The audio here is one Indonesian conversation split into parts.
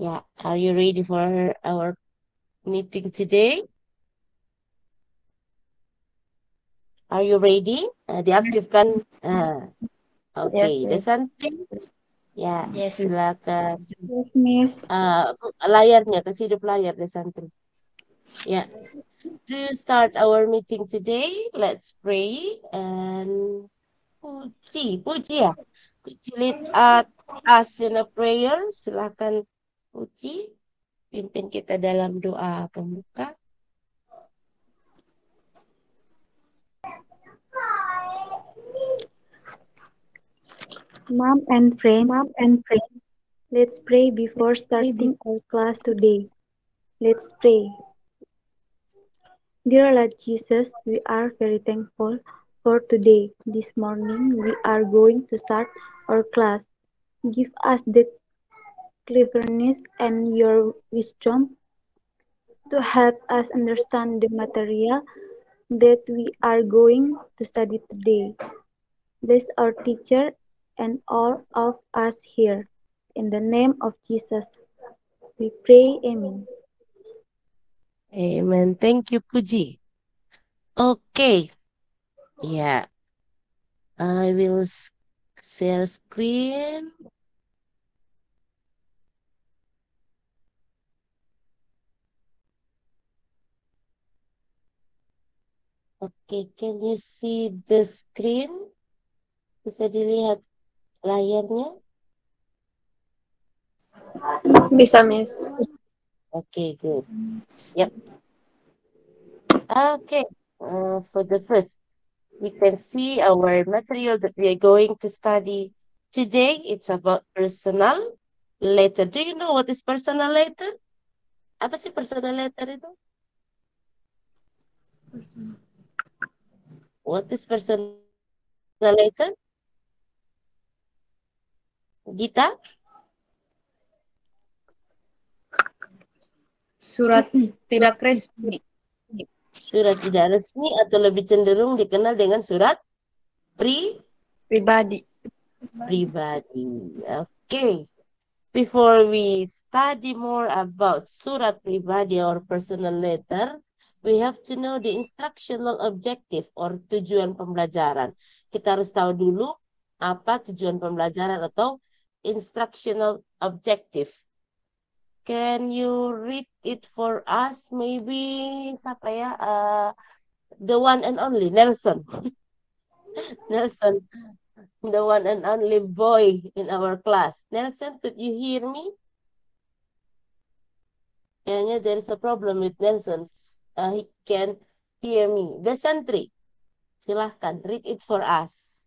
Yeah, are you ready for our meeting today? Are you ready? Yes, Diaktifkan. yes, Oke, Miss. Desanti. Ya, Yes, Miss. silakan. Yes, Miss. Layarnya, kasih hidup layar Desanti. Ya, to start our meeting today, let's pray and Puji ya. Puji lead us in a prayer. Silakan Puji, pimpin kita dalam doa pembuka. Mom and friends, let's pray before starting our class today. Let's pray. Dear Lord Jesus, we are very thankful for today. This morning we are going to start our class. Give us the cleverness and your wisdom to help us understand the material that we are going to study today. Bless our teacher and all of us here. In the name of Jesus, we pray. Amen. Amen. Thank you, Puji. Okay. Yeah, I will share screen. Okay, can you see the screen? Bisa dilihat layarnya? Bisa, Miss. Okay, good. Yep. Okay. For the first, we can see our material that we are going to study today. It's about personal letter. Do you know what is personal letter? Apa sih personal letter itu? What is personal letter? Gita? Surat tidak resmi. Surat tidak resmi atau lebih cenderung dikenal dengan surat Pribadi. pribadi. Okay. Before we study more about surat pribadi or personal letter, we have to know the instructional objective or tujuan pembelajaran. Kita harus tahu dulu apa tujuan pembelajaran atau instructional objective. Can you read it for us? Maybe siapa ya? The one and only Nelson. Nelson, the one and only boy in our class. Nelson, could you hear me? Kayaknya there is a problem with Nelson. He can't hear me. The sentry, silahkan read it for us.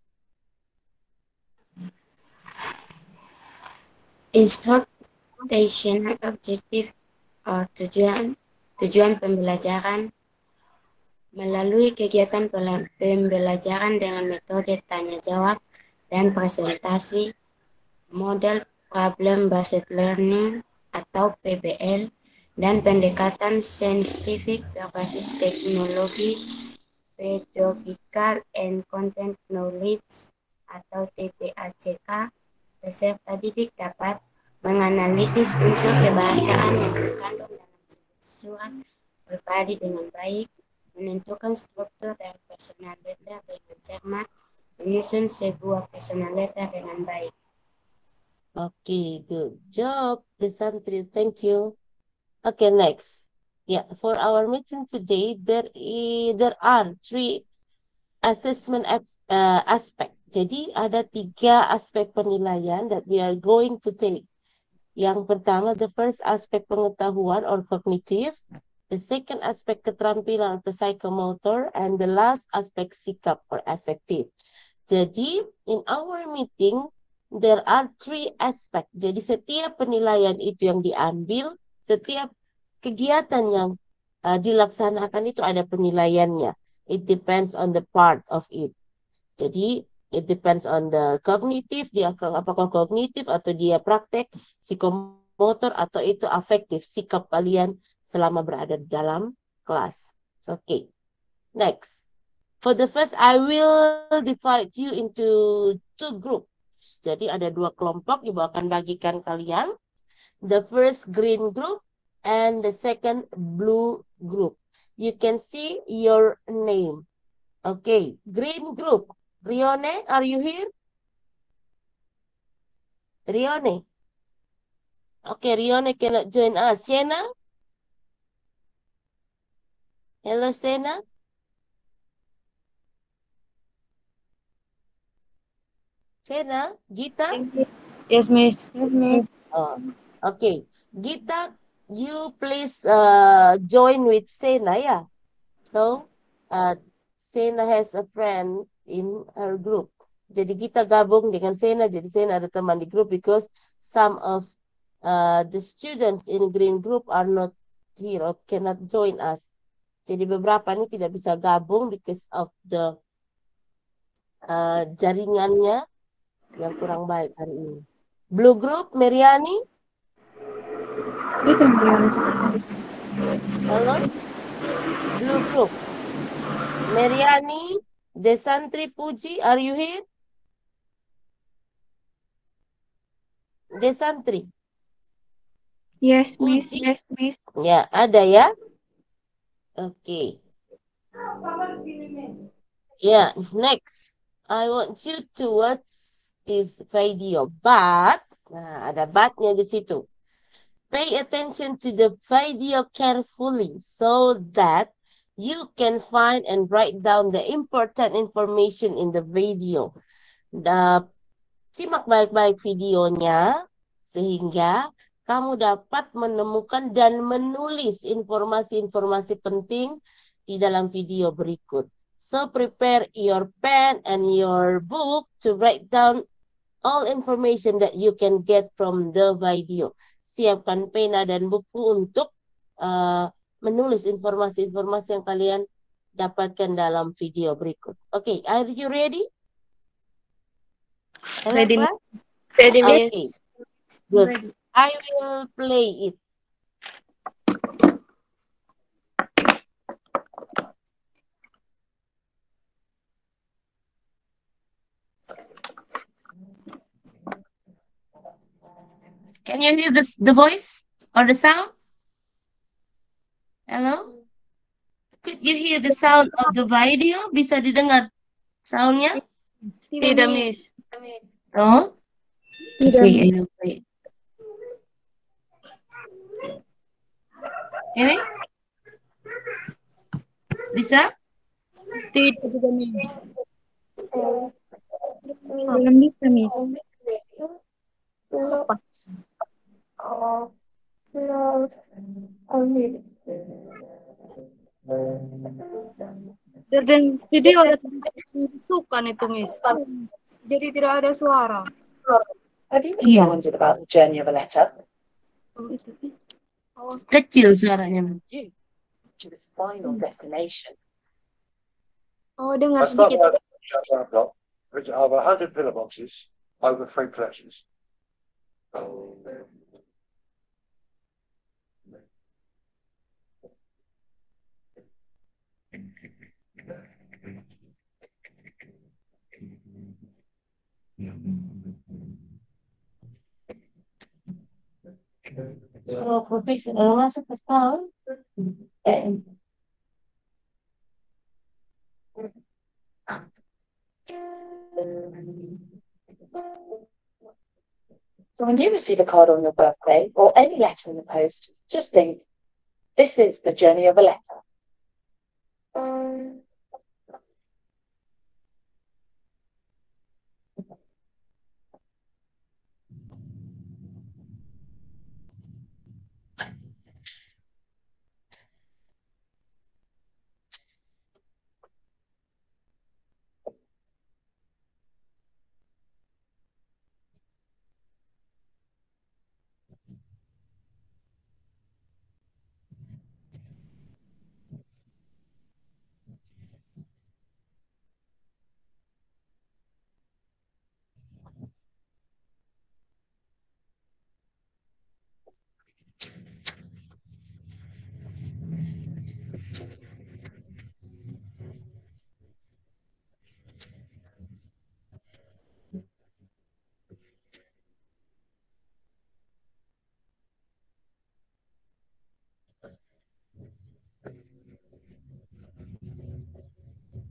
Instruction objective or tujuan pembelajaran melalui kegiatan pembelajaran dengan metode tanya jawab dan presentasi, model problem based learning atau PBL, dan pendekatan saintifik berbasis teknologi pedagogical and content knowledge atau TPACK. Peserta didik dapat menganalisis unsur kebahasaan yang terkandung dalam surat pribadi dengan baik, menentukan struktur dari personal letter dengan cermat, menyusun sebuah personal letter dengan baik. Okay, good job, the sentry. Thank you. Okay, next. Yeah, for our meeting today, there are three assessment aspect. Jadi ada 3 aspek penilaian that we are going to take. Yang pertama, the first aspek pengetahuan or cognitive. The second aspek keterampilan atau psychomotor. And the last aspek sikap or affective. Jadi, in our meeting, there are 3 aspek. Jadi, setiap penilaian itu yang diambil, setiap kegiatan yang dilaksanakan itu ada penilaiannya. It depends on the part of it. Jadi, it depends on the cognitive, dia apakah kognitif atau dia praktek, psikomotor atau itu afektif, sikap kalian selama berada di dalam kelas. Okay, next. For the first, I will divide you into 2 groups. Jadi ada 2 kelompok, Ibu akan bagikan kalian. The first green group and the second blue group. You can see your name. Okay, green group. Rione, are you here? Rione. Okay, Rione cannot join us. Sienna? Hello, Sienna? Sienna? Gita? Yes, Miss. Yes, Miss. Oh, okay. Gita, you please join with Sena, yeah. So, Sena has a friend in her group. Jadi kita gabung dengan Sena, jadi Sena ada teman di grup because some of the students in green group are not here or cannot join us. Jadi beberapa ini tidak bisa gabung because of the jaringannya yang kurang baik hari ini. Blue group, Meriani. Halo? Blue group. Meriani, Desantri Puji, are you here? Desantri. Yes, Miss. Puji. Yes, Miss. Ya, ada ya. Oke. Ya, next. I want you to watch this video. But, nah ada but-nya di situ. Pay attention to the video carefully so that you can find and write down the important information in the video. Simak baik-baik videonya sehingga kamu dapat menemukan dan menulis informasi-informasi penting di dalam video berikut. So prepare your pen and your book to write down all information that you can get from the video. Siapkan pena dan buku untuk menulis informasi-informasi yang kalian dapatkan dalam video berikut. Okay, are you ready? Hello, Ready, class? Ready, Miss. Okay, good. I will play it. Can you hear the voice or the sound? Hello? Could you hear the sound of the video? Bisa didengar soundnya? Tidak, Miss. No? Tidak, Okay, I Miss. will play. Ini? Bisa? Tidak juga, Miss. Belum bisa, Miss. Dan video ada tusukan itu, Miss. Jadi tidak ada suara. Have you ever wondered about the journey of a letter Kecil suaranya. to its final destination? Oh, dengar Let's start sedikit. by chapter I've got, which are 100 pillar boxes over 3 collections. Kalau profesional masuk ke setahun. So when you receive a card on your birthday or any letter in the post, just think, this is the journey of a letter.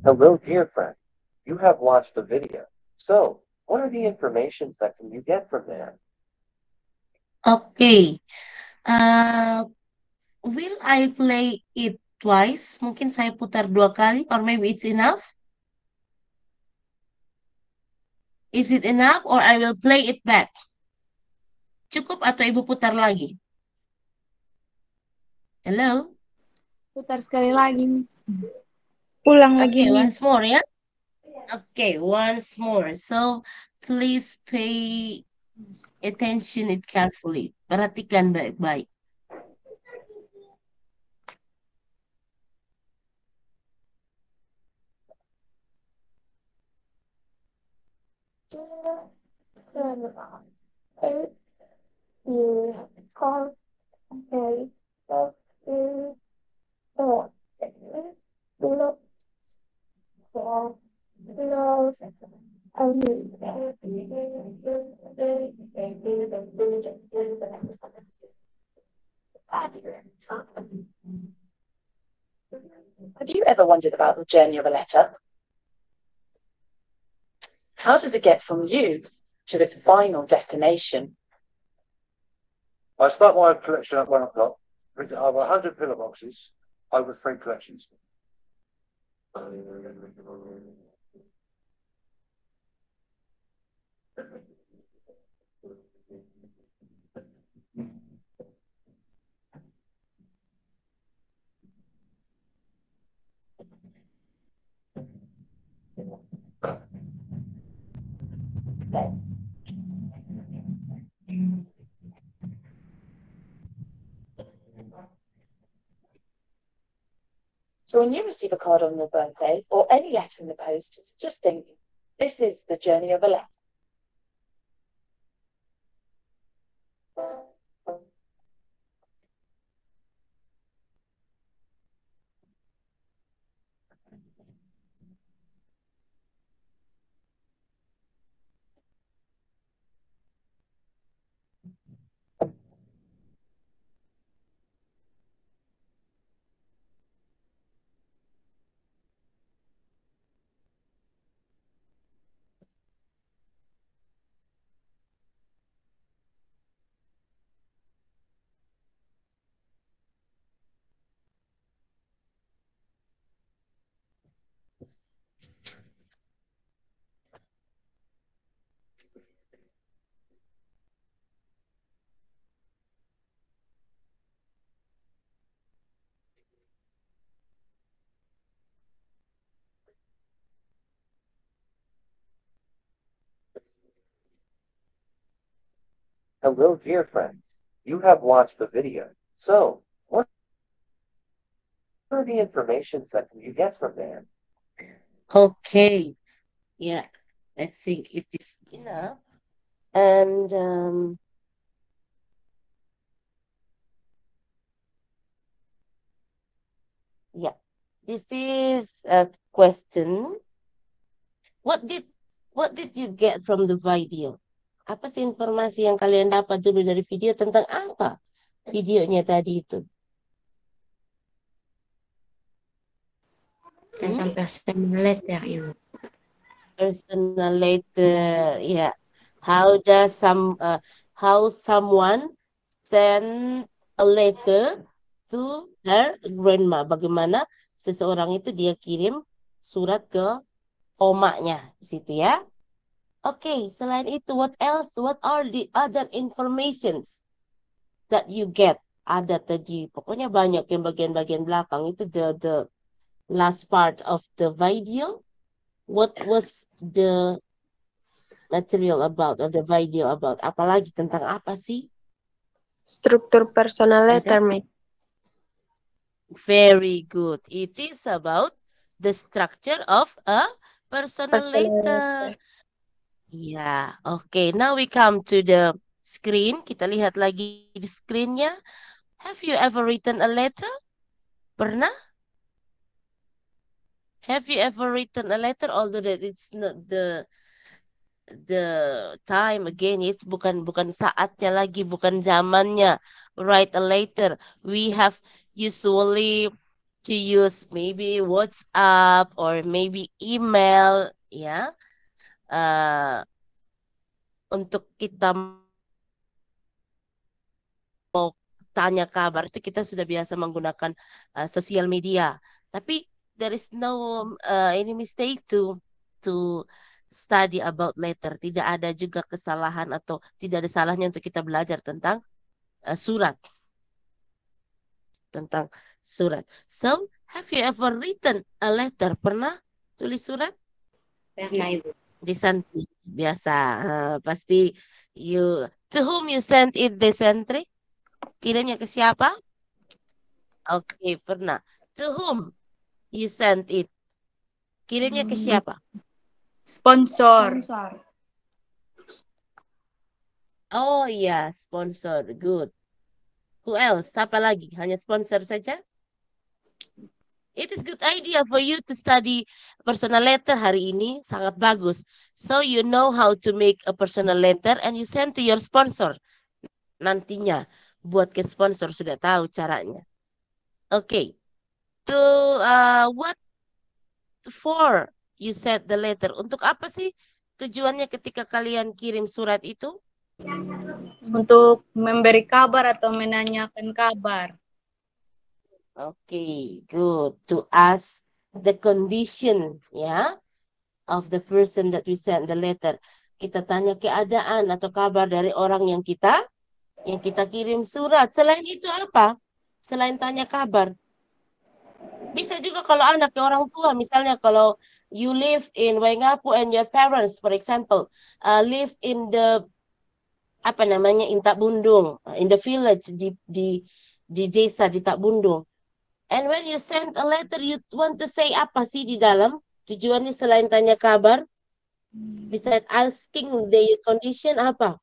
Hello, dear friend. You have watched the video. So, what are the informations that can you get from there? Okay. Uh, will I play it twice? Mungkin saya putar 2 kali, or maybe it's enough. Is it enough, or I will play it back? Cukup atau ibu putar lagi? Hello? Putar sekali lagi, Miss. Ulang lagi, Okay, Miss. once more ya. Okay, once more. So, please pay attention it carefully. Perhatikan baik-baik. Have you ever wondered about the journey of a letter? How does it get from you to its final destination? I start my collection at 1 o'clock, written over 100 pillar boxes over 3 collections. So when you receive a card on your birthday or any letter in the post, just think, this is the journey of a letter. Hello, dear friends. You have watched the video. So, what are the informations that can you get from there? Okay. Yeah, I think it is enough. And yeah, this is a question. What did you get from the video? Apa sih informasi yang kalian dapat dulu dari video tentang apa videonya tadi itu? Tentang personal letter, Ibu. Personal letter, yeah. How someone send a letter to her grandma? Bagaimana seseorang itu dia kirim surat ke omaknya di situ ya. Oke, selain itu, what else? What are the other informations that you get? Ada tadi, pokoknya banyak yang bagian-bagian belakang itu the last part of the video. What was the material about or the video about? Apalagi tentang apa sih? Struktur personal Ada? letter, Miss. Very good. It is about the structure of a personal letter. Yeah, okay. Now we come to the screen. Kita lihat lagi di screennya. Have you ever written a letter? Pernah? Have you ever written a letter? Although that it's not the time again, it's bukan saatnya lagi, bukan zamannya. Write a letter. We have usually to use maybe WhatsApp or maybe email, ya, untuk kita mau tanya kabar itu kita sudah biasa menggunakan sosial media. Tapi there is no any mistake to study about letter. Tidak ada juga kesalahan atau tidak ada salahnya untuk kita belajar tentang surat. Tentang surat. So, have you ever written a letter? Pernah tulis surat? Pernah, Ibu. Desantri. Biasa. Pasti to whom you sent it, Desantri? Kirimnya ke siapa? Oke, pernah. To whom you sent it? Kirimnya ke siapa? Sponsor. Oh iya, sponsor. Good. Who else? Siapa lagi? Hanya sponsor saja? It is good idea for you to study personal letter hari ini. Sangat bagus. So you know how to make a personal letter and you send to your sponsor. Nantinya buat ke sponsor sudah tahu caranya. Okay. To what for you send the letter? Untuk apa sih tujuannya ketika kalian kirim surat itu? Untuk memberi kabar atau menanyakan kabar. Okay, good. To ask the condition, ya, of the person that we send the letter. Kita tanya keadaan atau kabar dari orang yang kita kirim surat. Selain itu apa? Selain tanya kabar. Bisa juga kalau anak ke orang tua, misalnya kalau you live in Waingapu and your parents, for example, live in the in Takbundung, in the village di desa di Takbundung. And when you send a letter, you want to say apa sih di dalam? Tujuannya selain tanya kabar, besides asking the condition apa?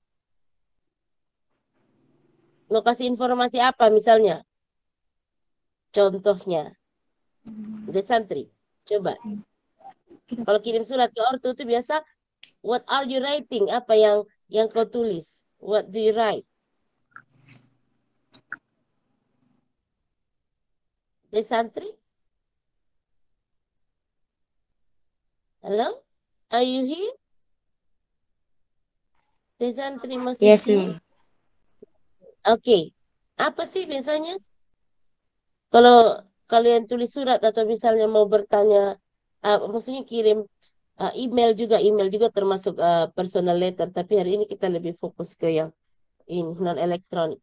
Mau kasih informasi apa misalnya? Contohnya. Desantri, coba. Kalau kirim surat ke ortu itu biasa, what are you writing? Apa yang kau tulis? What do you write? Desantri? Hello? Are you here? Desantri masih Yes, sini? Ma'am. Oke. Apa sih biasanya? Kalau kalian tulis surat atau misalnya mau bertanya, maksudnya kirim email juga termasuk personal letter. Tapi hari ini kita lebih fokus ke yang ini non elektronik.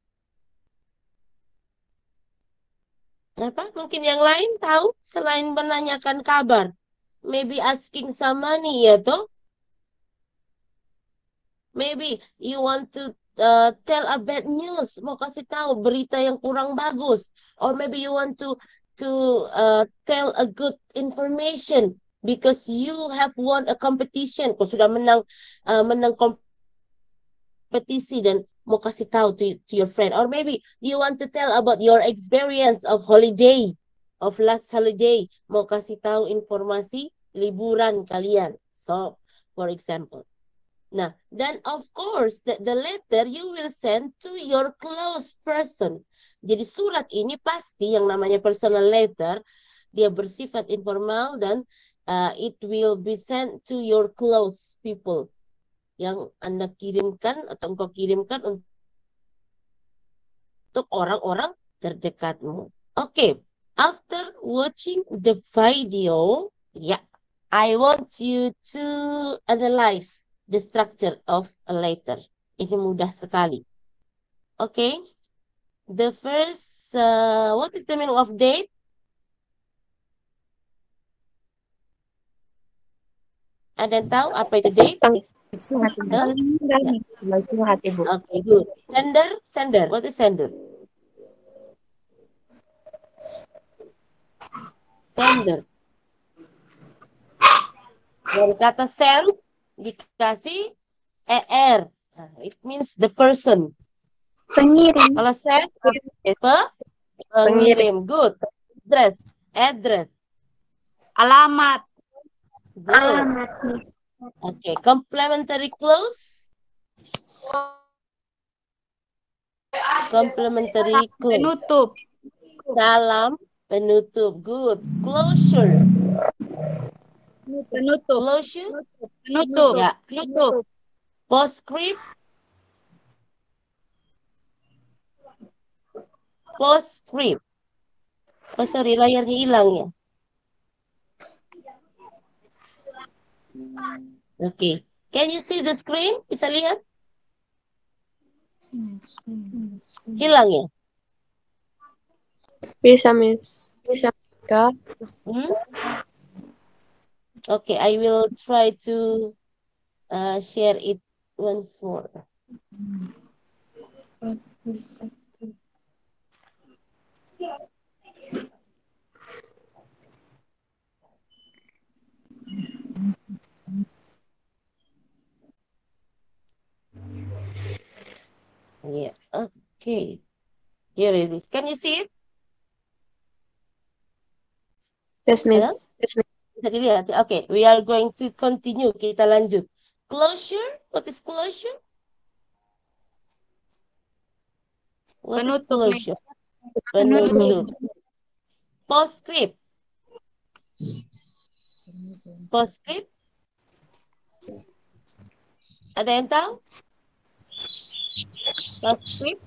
Apa? Mungkin yang lain tahu selain menanyakan kabar, maybe asking some money ya toh? Maybe you want to tell a bad news, mau kasih tahu berita yang kurang bagus, or maybe you want to tell a good information because you have won a competition, kau sudah menang kompetisi dan mau kasih tahu to your friend, or maybe you want to tell about your experience of last holiday, mau kasih tahu informasi liburan kalian. So, for example. Nah, then of course the letter you will send to your close person. Jadi surat ini pasti yang namanya personal letter, dia bersifat informal dan it will be sent to your close people. Yang Anda kirimkan atau engkau kirimkan untuk orang-orang terdekatmu. Okay, after watching the video, I want you to analyze the structure of a letter. Ini mudah sekali. Okay. The first, what is the meaning of date? Ada yang tahu apa itu date? Surat, Ibu. Surat, Ibu. Okay, good. Sender. What is sender? Sender. Dari kata send dikasih er. It means the person. Pengirim. Kalau send pengirim. Good. Address. Alamat. Good. Alamat. Okay. Complementary clause. Complementary clause. Penutup. Salam Penutup. Good. Closure. Penutup. Closure. Penutup. Ya. Penutup. Postscript. Postscript. Oh, sorry, layarnya hilang ya. Okay. Can you see the screen? Bisa lihat? Hilang ya? Bisa, Miss. Bisa. Ya. Okay, I will try to share it once more. Yeah, okay. Here it is. Can you see it? Yes, Miss. Hello? Yes, Miss. Bisa dilihat? Okay, we are going to continue. Kita lanjut. Closure? What is closure? What is Penutup. closure? Penutup. Postscript. Postscript. Ada yang tahu? Postscript.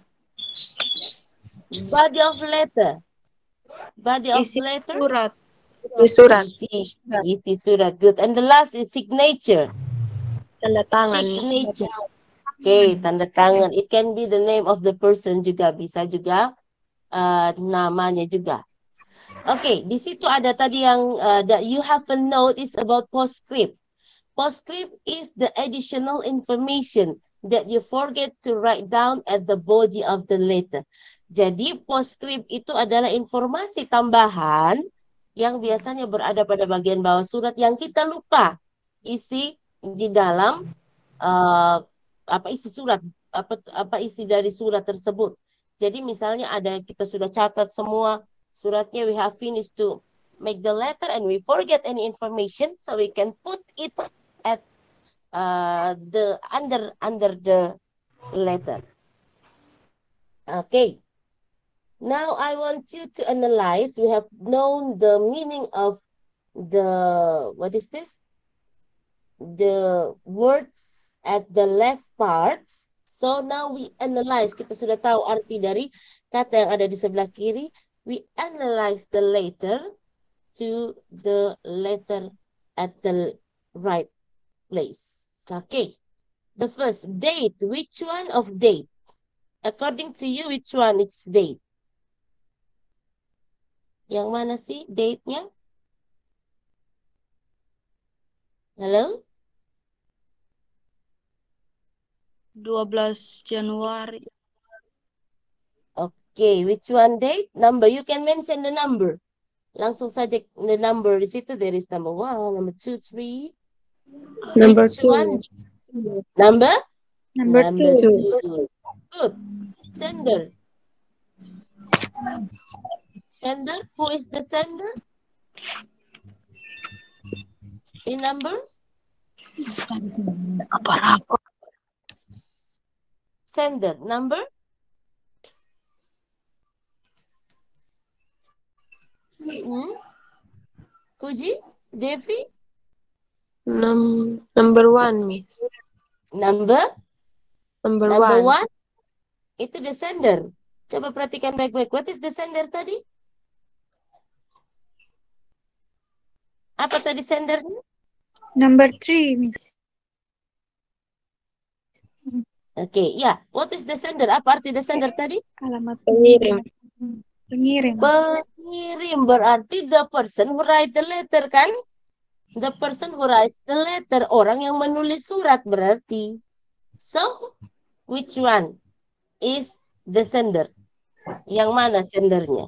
Body of letter. Body of Isi letter. surat. Surat. Isi surat. Good. And the last is signature. Tanda tangan. Signature. Okay, tanda tangan. It can be the name of the person juga. Bisa juga namanya juga. Okay, di situ ada tadi yang that you have a note is about postscript. Postscript is the additional information that you forget to write down at the body of the letter. Jadi postscript itu adalah informasi tambahan yang biasanya berada pada bagian bawah surat yang kita lupa isi di dalam apa isi surat, apa isi dari surat tersebut. Jadi misalnya ada kita sudah catat semua suratnya, we have finished to make the letter and we forget any information, so we can put it at the under the letter. Okay. Now I want you to analyze. We have known the meaning of the, what is this? The words at the left parts. So now we analyze. Kita sudah tahu arti dari kata yang ada di sebelah kiri. We analyze the letter to the letter at the right place. Okay. The first, date. Which one of date? According to you, which one is date? Yang mana sih date-nya? Hello? 12 Januari. Okay, which one date? Number. You can mention the number. Langsung saja the number. Di situ there is number 1, number 2, 3. Number Which 2. one? Number? Number 2. Good. Sender. Sender? Who is the sender? In number? Sender. Number? Puji? Devi? Number 1, Miss. Number? Number Number 1. 1? Itu the sender. Coba perhatikan baik-baik. What is the sender tadi? Apa tadi sendernya? Number 3, Miss. Okay, ya. What is the sender? Apa arti the sender tadi? Alamat Pengirim. pengirim. Pengirim berarti the person who write the letter kan? The person who writes the letter. Orang yang menulis surat berarti. So, which one is the sender? Yang mana sendernya?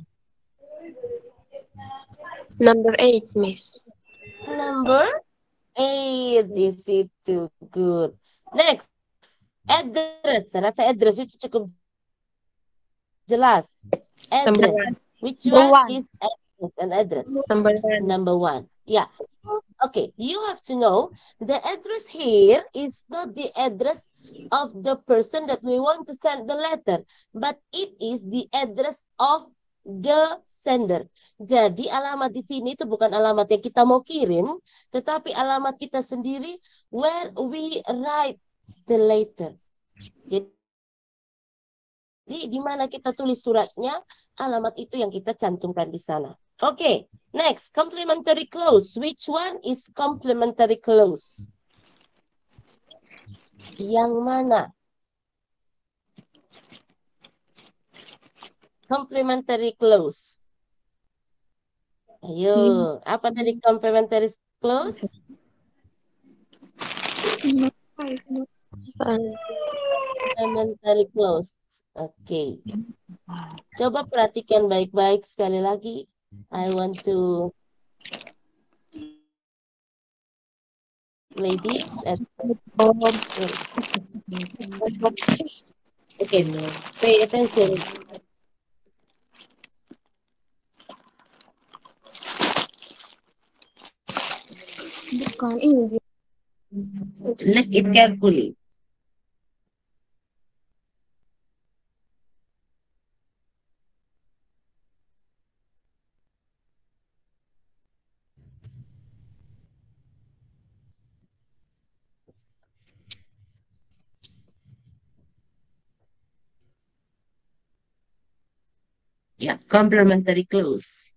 Number 8, Miss. Number 8 di situ. Good. Next, address. Saya rasa address itu cukup jelas. Number Address. 1. Which Number one 1. is address and address? Number 1. Number 1. Yeah. Okay, you have to know the address here is not the address of the person that we want to send the letter, but it is the address of the sender. Jadi alamat di sini itu bukan alamat yang kita mau kirim, tetapi alamat kita sendiri where we write the letter. Jadi di mana kita tulis suratnya, alamat itu yang kita cantumkan di sana. Oke, next, complementary clause. Which one is complementary clause? Yang mana? Complementary clause. Ayo, apa tadi complementary clause? Complementary clause. Oke. Coba perhatikan baik-baik sekali lagi. I want to ladies and okay, pay attention. Bukan ini. Look it carefully. Yeah, complementary clause.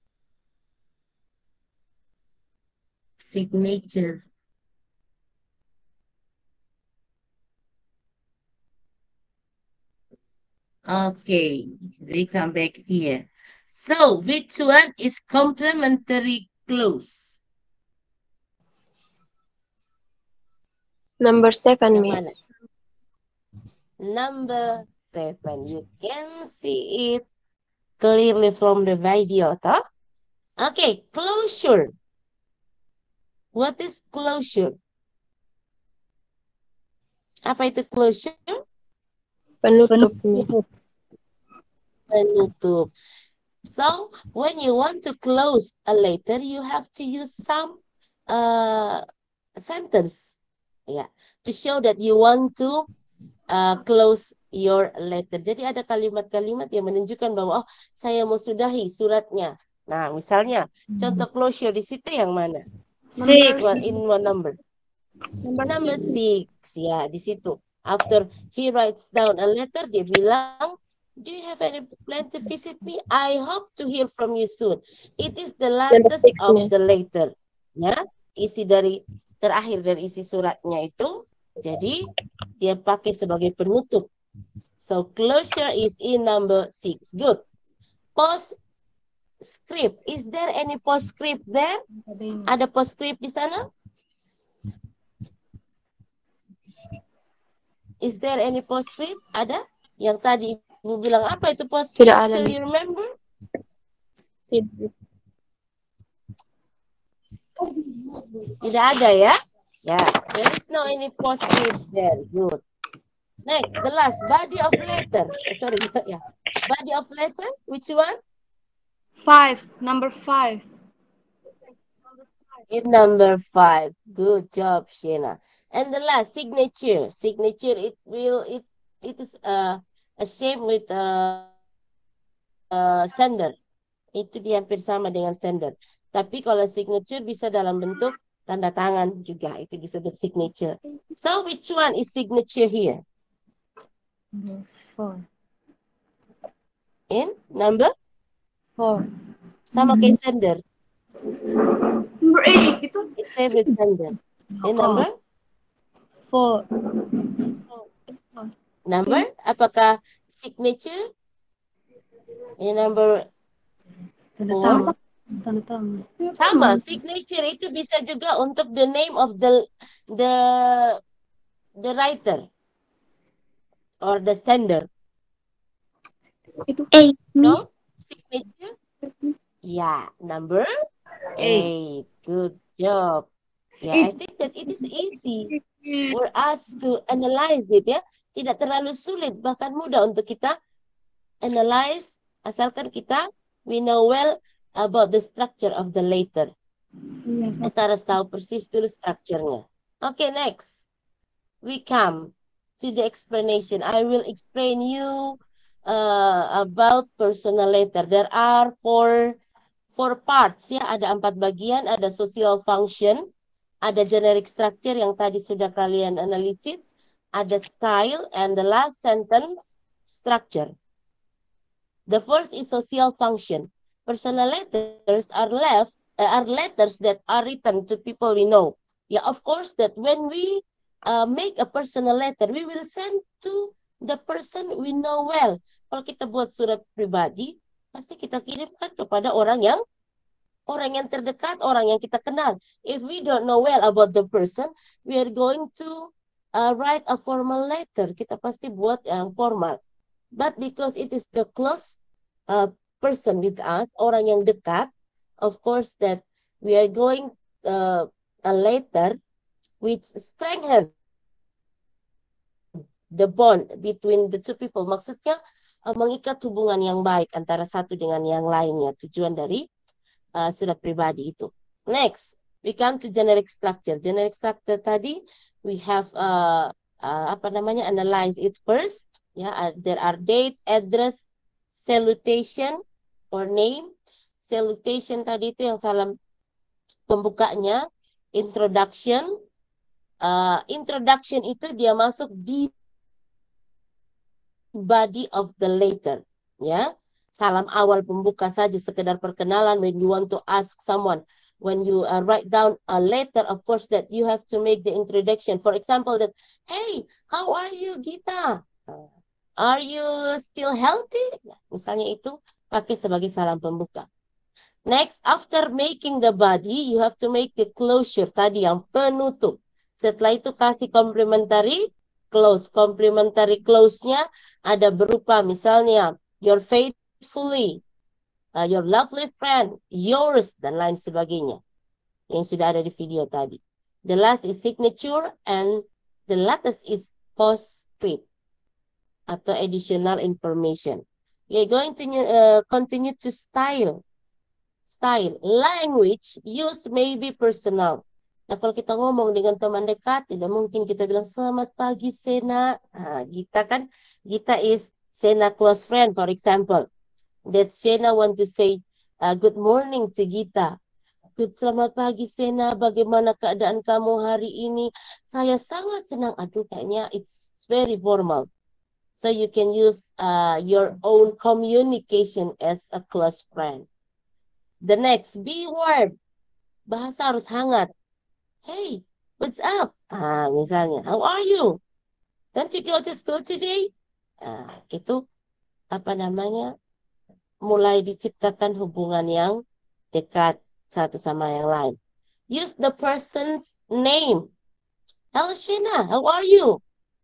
Signature. Okay, we come back here. So, which one is complementary clause? Number 7, Yang Miss. mana? Number 7. You can see it clearly from the video, toh? Okay, closure. What is closure? Apa itu closure? Penutup, Miss. Penutup. So, when you want to close a letter, you have to use some sentence, yeah, to show that you want to close your letter. Jadi ada kalimat-kalimat yang menunjukkan bahwa oh, saya mau sudahi suratnya. Nah, misalnya contoh closure di situ yang mana? In one number. Number 6, ya di situ. After he writes down a letter, dia bilang, do you have any plan to visit me? I hope to hear from you soon. It is the latest of the letter. Ya, isi dari terakhir dari isi suratnya itu. Jadi dia pakai sebagai penutup. So closure is in number 6. Good. Postscript. Is there any postscript there? Ada postscript di sana? Is there any postscript? Ada? Yang tadi Ibu bilang apa itu postscript? Tidak ada. Still you remember? Tidak ada ya? Ya, there is no any postscript there. Good. Next, the last, body of letter. Sorry, yeah. Body of letter, which one? 5. Number 5. In number 5. Good job, Shena. And the last, signature. Signature, it is a same with sender. Itu dia hampir sama dengan sender. Tapi kalau signature bisa dalam bentuk tanda tangan juga. Itu disebut signature. So, which one is signature here? Number 4. In number? 4. Sama kayak sender. Number 8. Itu It's same with sender. In number? 4. Number? Apakah signature? In number? Tanda tangan. Sama, signature itu bisa juga untuk the name of the writer or the sender. Itu So, signature? Yeah, number 8. Good job. Yeah, I think that it is easy for us to analyze it ya. Tidak terlalu sulit, bahkan mudah untuk kita analyze asalkan we know well about the structure of the letter. Kita harus tahu persis dulu structure-nya. Okay, next. We come to the explanation. I will explain you about personal letter. There are four parts ya, ada 4 bagian, ada social function, ada generic structure yang tadi sudah kalian analisis, ada style, and the last sentence structure. The first is social function. Personal letters are letters that are written to people we know. Yeah, of course that when we make a personal letter, we will send to the person we know well. Kalau kita buat surat pribadi, pasti kita kirimkan kepada orang yang terdekat, orang yang kita kenal. If we don't know well about the person, we are going to write a formal letter. Kita pasti buat yang formal. But because it is the close person with us, orang yang dekat, of course that we are going a letter which strengthen the bond between the two people. Maksudnya mengikat hubungan yang baik antara satu dengan yang lainnya. Tujuan dari surat pribadi itu. Next, we come to generic structure. Generic structure tadi we have analyze it first. Ya, there are date, address, salutation or name. Salutation tadi itu yang salam pembukanya. Introduction. Introduction itu dia masuk di body of the letter. Ya, salam awal pembuka saja, sekedar perkenalan. When you want to ask someone, when you write down a letter, of course that you have to make the introduction. For example, that, hey, how are you, Gita? Are you still healthy? Misalnya itu pakai sebagai salam pembuka. Next, after making the body, you have to make the closure tadi yang penutup. Setelah itu kasih complementary close. Complementary close-nya ada berupa misalnya your faithfully, your lovely friend, yours, dan lain sebagainya. Yang sudah ada di video tadi. The last is signature and the latest is postscript atau additional information. We are going to continue to style. Style. Language use may be personal. Nah, kalau kita ngomong dengan teman dekat, tidak mungkin kita bilang, selamat pagi, Sena. Nah, Gita is Sena close friend, for example. That Sena want to say, good morning to Gita. Selamat pagi, Sena. Bagaimana keadaan kamu hari ini? Saya sangat senang. Aduh, kayaknya it's very formal. So you can use your own communication as a close friend. The next, be word. Bahasa harus hangat. Hey, what's up? Misalnya, how are you? Don't you go to school today? Itu mulai diciptakan hubungan yang dekat satu sama yang lain. Use the person's name. Hello, Shena, how are you?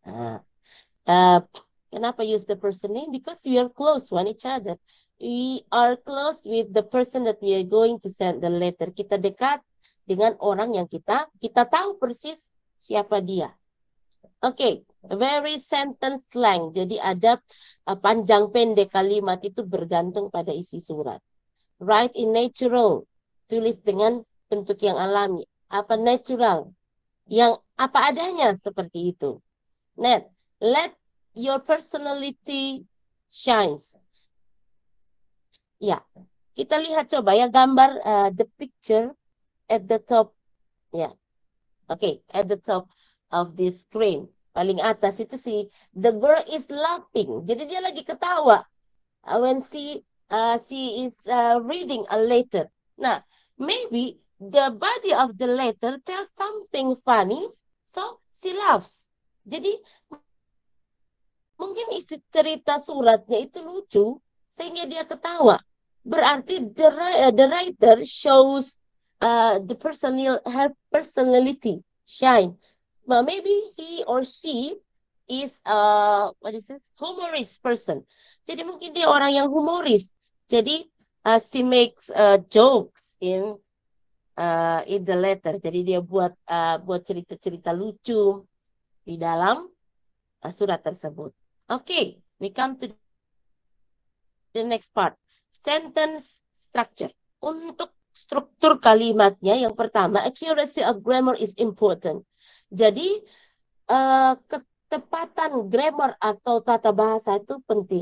Kenapa use the person name? Because we are close one each other. We are close with the person that we are going to send the letter. Kita dekat dengan orang yang kita tahu persis siapa dia. Oke, very sentence length. Jadi ada panjang pendek kalimat itu bergantung pada isi surat. Write in natural. Tulis dengan bentuk yang alami. Apa natural? Yang apa adanya seperti itu. Let your personality shines. Ya, kita lihat coba ya gambar the picture at the top. Ya, oke, at the top of this screen. Paling atas itu the girl is laughing. Jadi dia lagi ketawa. When she is reading a letter. Nah, maybe the body of the letter tells something funny, so she laughs. Jadi mungkin isi cerita suratnya itu lucu sehingga dia ketawa. Berarti the writer shows her personality shine. But maybe he or she is humorist person. Jadi mungkin dia orang yang humoris. Jadi she makes jokes in the letter. Jadi dia buat cerita-cerita lucu di dalam surat tersebut. Okay, we come to the next part. Sentence structure. Untuk struktur kalimatnya, yang pertama, accuracy of grammar is important. Jadi, ketepatan grammar atau tata bahasa itu penting.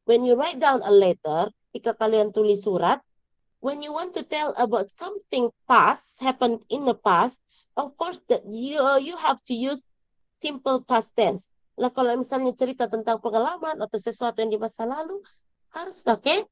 when you write down a letter, ketika kalian tulis surat, when you want to tell about something past, happened in the past, of course that you have to use simple past tense. Nah, kalau misalnya cerita tentang pengalaman atau sesuatu yang di masa lalu, harus pakai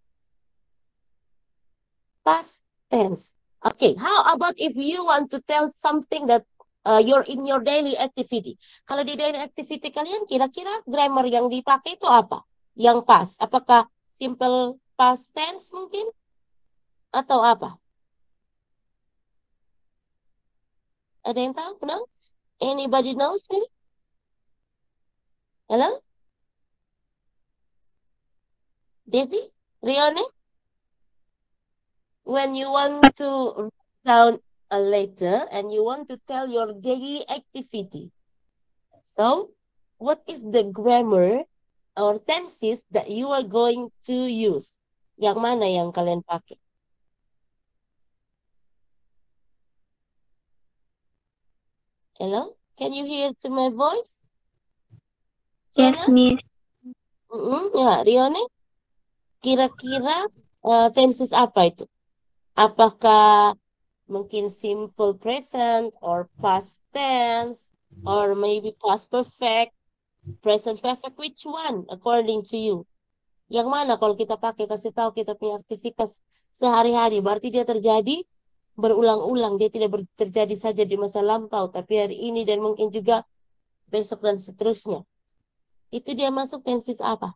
past tense. Okay, how about if you want to tell something that you're in your daily activity? Kalau di daily activity kalian, kira-kira grammar yang dipakai itu apa? Yang past, apakah simple past tense mungkin? Atau apa? Ada yang tahu? No? Anybody knows maybe? Hello? Devi? Rione? When you want to write down a letter and you want to tell your daily activity. So, what is the grammar or tenses that you are going to use? Yang mana yang kalian pakai? Hello? Can you hear to my voice? Yes, Sienna? Miss. Ya, Rione? Kira-kira tenses apa itu? Apakah mungkin simple present or past tense or maybe past perfect, present perfect, which one according to you? Yang mana kalau kita pakai, kasih tahu kita punya aktivitas sehari-hari, berarti dia terjadi berulang-ulang, dia tidak terjadi saja di masa lampau, tapi hari ini dan mungkin juga besok dan seterusnya. Itu dia masuk tenses apa?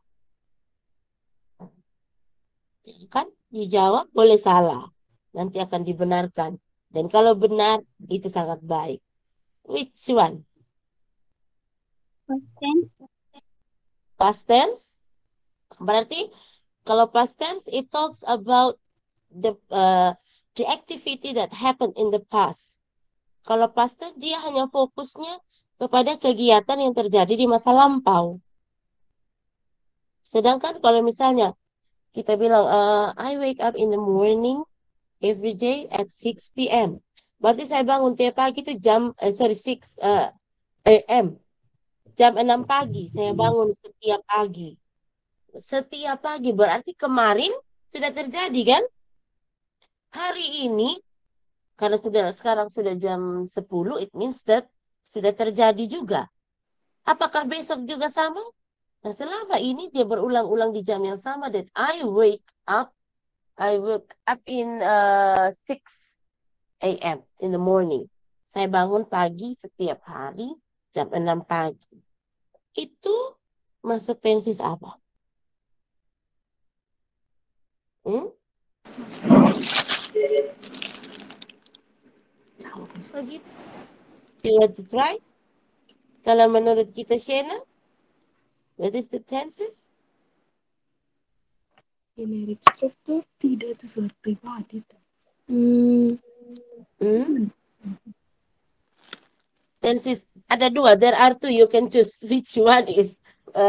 Kan dijawab boleh salah, nanti akan dibenarkan. Dan kalau benar, itu sangat baik. Which one? Past tense. Past tense? Berarti kalau past tense, it talks about the activity that happened in the past. Kalau past tense, dia hanya fokusnya kepada kegiatan yang terjadi di masa lampau. Sedangkan kalau misalnya kita bilang, I wake up in the morning every day at 6 p.m. Berarti saya bangun tiap pagi itu 6 a.m. Jam 6 pagi saya bangun setiap pagi. Setiap pagi berarti kemarin sudah terjadi kan? Hari ini, karena sekarang sudah jam 10, it means that sudah terjadi juga. Apakah besok juga sama? Nah, selama ini dia berulang-ulang di jam yang sama, that I wake up in 6 a.m. in the morning. Saya bangun pagi setiap hari jam 6 pagi. Itu masuk tenses apa? Begitu. You want to try? Kalau menurut kita, Shena, what is the tenses? Generic struktur tidak itu surat pribadi. Tenses ada dua. There are two. You can choose which one is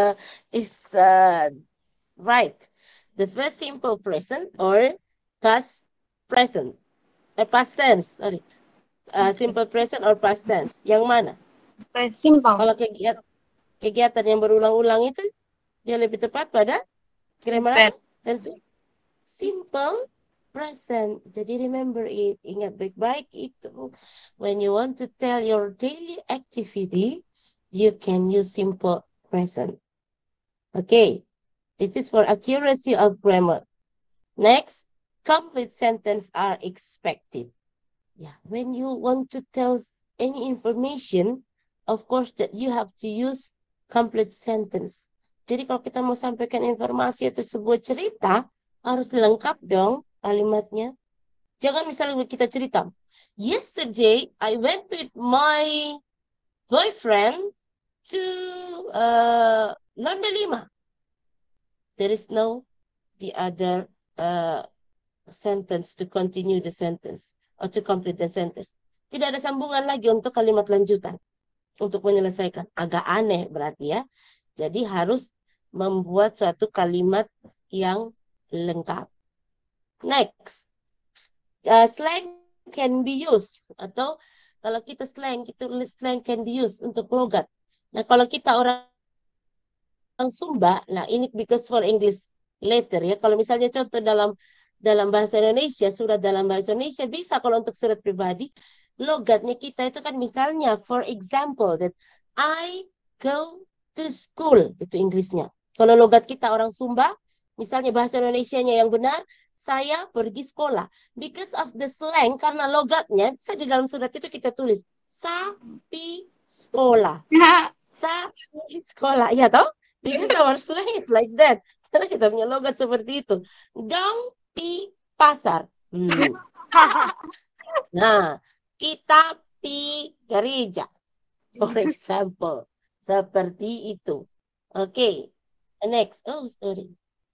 right. The first simple present or past present. Past tense. Sorry. Simple present or past tense. Yang mana? Simple. Kalau kegiatan yang berulang-ulang itu dia lebih tepat pada grammar tenses simple present. Jadi remember it, ingat baik-baik itu. When you want to tell your daily activity, you can use simple present. Okay, it is for accuracy of grammar. Next, complete sentence are expected. Yeah, when you want to tell any information, of course that you have to use complete sentence. Jadi kalau kita mau sampaikan informasi atau sebuah cerita, harus lengkap dong kalimatnya. Jangan misalnya kita cerita, yesterday I went with my boyfriend to Londe 5. There is no the other sentence to continue the sentence or to complete the sentence. Tidak ada sambungan lagi untuk kalimat lanjutan untuk menyelesaikan. Agak aneh berarti ya. Jadi harus membuat suatu kalimat yang lengkap. Next, slang can be used, atau kalau kita slang can be used untuk logat. Nah, kalau kita orang Sumba, nah ini because for English letter ya. Kalau misalnya contoh dalam bahasa Indonesia, surat dalam bahasa Indonesia bisa. Kalau untuk surat pribadi, logatnya kita itu kan misalnya, for example, that I go to school, itu Inggrisnya. Kalau logat kita orang Sumba, misalnya bahasa Indonesianya yang benar, saya pergi sekolah. Because of the slang, karena logatnya, bisa di dalam surat itu kita tulis, sapi sekolah. Sapi sekolah, ya toh? Because our slang is like that. Karena kita punya logat seperti itu. Dong pi pasar. Nah, kita pi gereja. For example. Seperti itu. Oke. Next. Oh, sorry.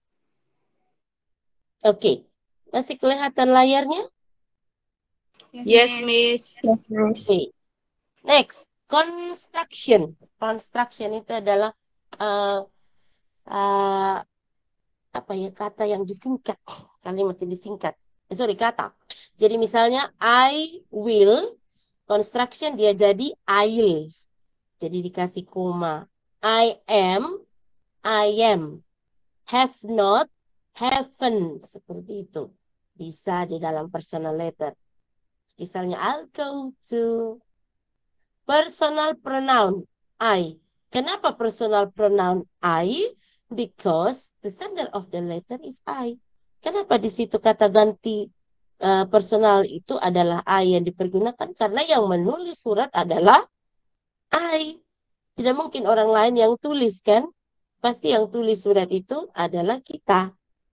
Oke. Masih kelihatan layarnya? Yes, Miss. Oke. Next. Construction. Construction itu adalah apa ya, kata yang disingkat, kalimat yang disingkat. Kata. Jadi misalnya I will, construction dia jadi I'll. Jadi dikasih koma. I am, have not, haven't, seperti itu. Bisa di dalam personal letter. Misalnya I'll go to. Personal pronoun I. Kenapa personal pronoun I? Because the sender of the letter is I. Kenapa di situ kata ganti personal itu adalah I yang dipergunakan? Karena yang menulis surat adalah I. Tidak mungkin orang lain yang tulis, kan? Pasti yang tulis surat itu adalah kita.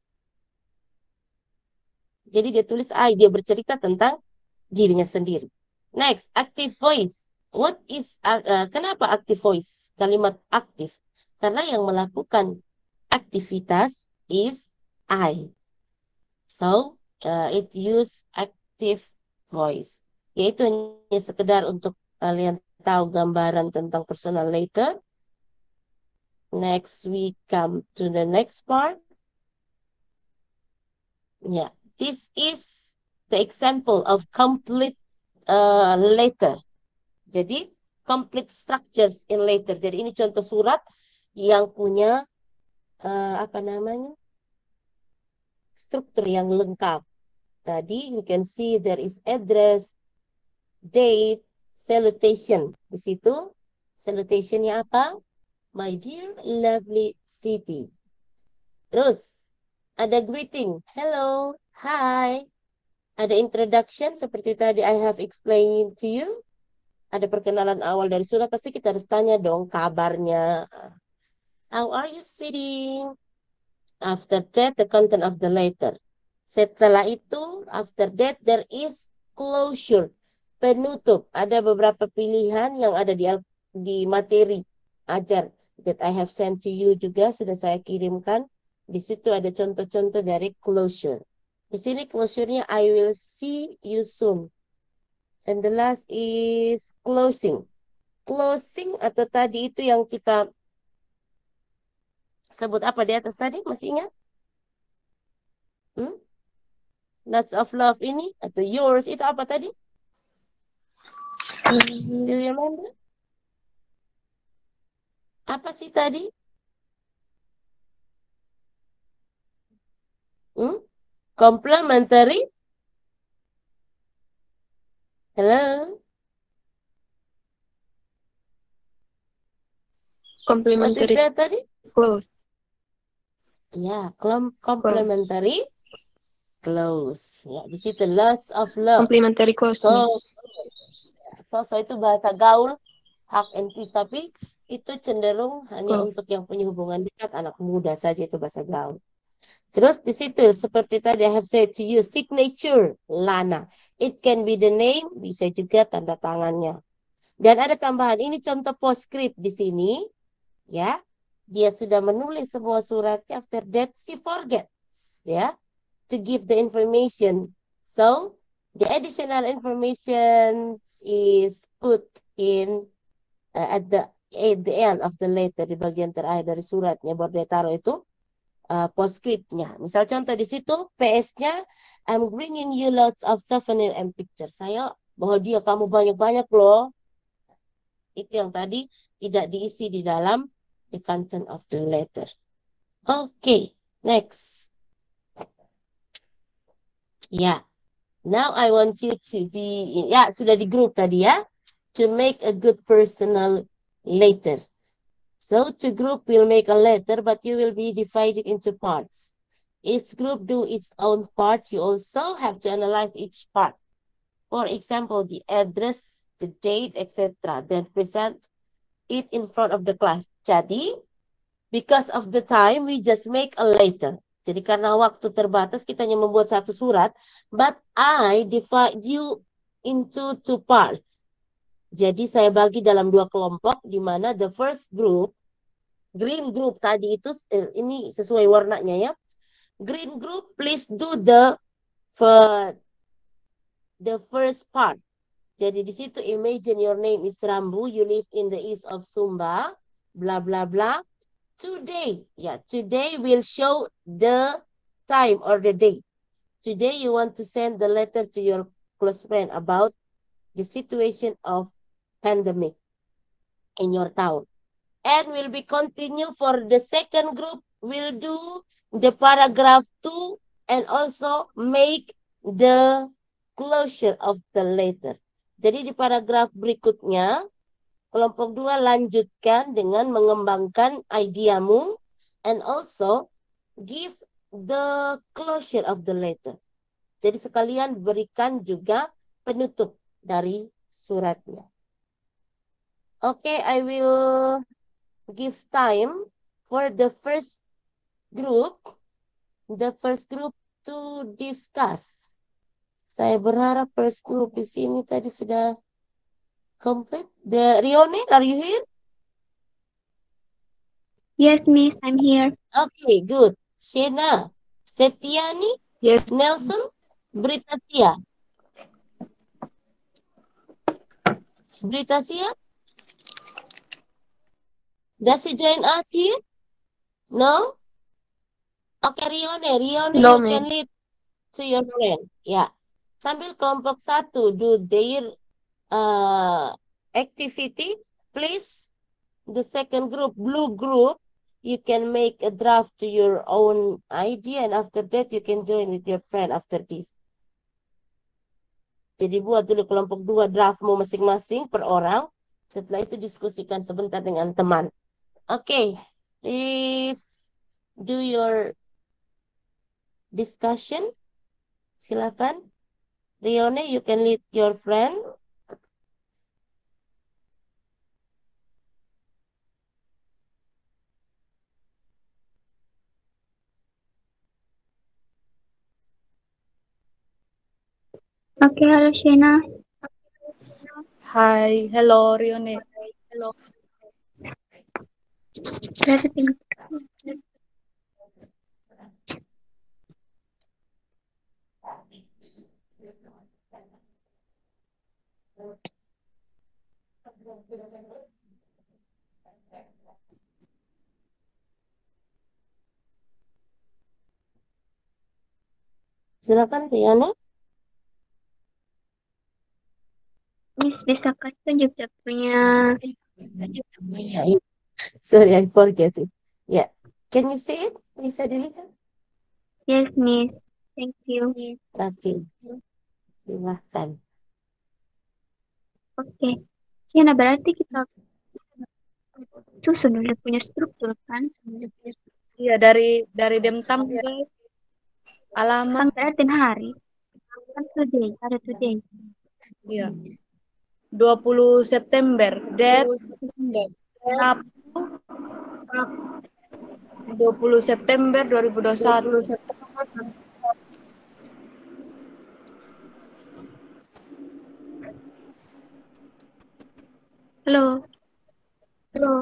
Jadi dia tulis I, dia bercerita tentang dirinya sendiri. Next, active voice. What is kenapa active voice? Kalimat aktif. Karena yang melakukan aktivitas is I. So, it use active voice. Yaitu hanya sekedar untuk kalian tahu gambaran tentang personal letter. Next, we come to the next part. Yeah, this is the example of complete letter. Jadi, complete structures in letter. Jadi, ini contoh surat yang punya, struktur yang lengkap. Tadi, you can see there is address, date, salutation. Di situ, salutationnya apa? My dear lovely city. Terus, ada greeting. Hello, hi. Ada introduction, seperti tadi I have explained to you. Ada perkenalan awal dari surat, pasti kita harus tanya dong kabarnya. How are you, sweetie? After that, the content of the letter. Setelah itu, after that, there is closure. Penutup. Ada beberapa pilihan yang ada di materi ajar that I have sent to you juga, sudah saya kirimkan. Di situ ada contoh-contoh dari closure. Di sini closure-nya I will see you soon. And the last is closing. Closing atau tadi itu yang kita sebut apa di atas tadi? Masih ingat? Lots of love ini atau yours itu apa tadi? Still remember? Apa sih tadi? Complementary. Hello? Complementary. What is that tadi? Close. Ya, complementary close. Ya, di situ lots of love. Complementary close. So itu bahasa gaul, hug and kiss, tapi itu cenderung hanya untuk yang punya hubungan dekat, anak muda saja itu bahasa gaul. Terus di situ seperti tadi I have said to you, signature Lana. It can be the name, bisa juga tanda tangannya. Dan ada tambahan, ini contoh postscript di sini, ya. Dia sudah menulis semua suratnya, after that she forgets, ya, to give the information. So, the additional information is put in at the end of the letter, di bagian terakhir dari suratnya, baru dia taruh itu postscriptnya. Misal contoh di situ, PS-nya, I'm bringing you lots of souvenir and pictures. Saya bahwa dia kamu banyak-banyak loh. Itu yang tadi tidak diisi di dalam the content of the letter. Okay, next. Yeah. Now I want you to be, ya sudah di group tadi ya, to make a good personal letter. So to group will make a letter, but you will be divided into parts. Each group do its own part. You also have to analyze each part. For example, the address, the date, etc. Then present it in front of the class. Jadi, because of the time, we just make a letter. Jadi karena waktu terbatas, kita hanya membuat satu surat. But I divide you into two parts. Jadi saya bagi dalam dua kelompok, di mana the first group, green group tadi itu, ini sesuai warnanya ya. Green group, please do the first part. Jadi di situ imagine your name is Rambu, you live in the east of Sumba, blah blah blah. Today, today will show the time or the date. Today you want to send the letter to your close friend about the situation of pandemic in your town. And will be continue for the second group. We'll do the paragraph 2 and also make the closure of the letter. Jadi di paragraf berikutnya, kelompok 2 lanjutkan dengan mengembangkan ideamu and also give the closure of the letter. Jadi sekalian berikan juga penutup dari suratnya. Okay, I will give time for the first group to discuss. Saya berharap first group di sini tadi sudah complete. Rione, are you here? Yes, Miss, I'm here. Okay, good. Shena, Setiani, Yes. Nelson, Britasia. Britasia? Does he join us here? No? Okay, Rione, No, you can lead to your friend. Ya. Sambil kelompok 1 do their activity, please. The second group, blue group, you can make a draft to your own idea and after that you can join with your friend after this. Jadi buat dulu kelompok 2 draftmu masing-masing per orang. Setelah itu diskusikan sebentar dengan teman. Okay, please do your discussion. Silakan. Rione, you can lead your friend. Okay, halo Shena. Hi, hello Rione. Hello. Silakan Rione. Miss, bisa kasih tunjuk punya. Sorry, I forget it. Yeah. Can you see it? Bisa dilihat? Yes, Miss. Thank you. Okay. Silahkan. Oke. Shena, berarti kita susun udah punya struktur kan? Iya, dari Demtam guys. Alamat. Berarti hari. Kan today, ada today. Iya. 20 September. Date. 20 September 2021. Halo. Halo.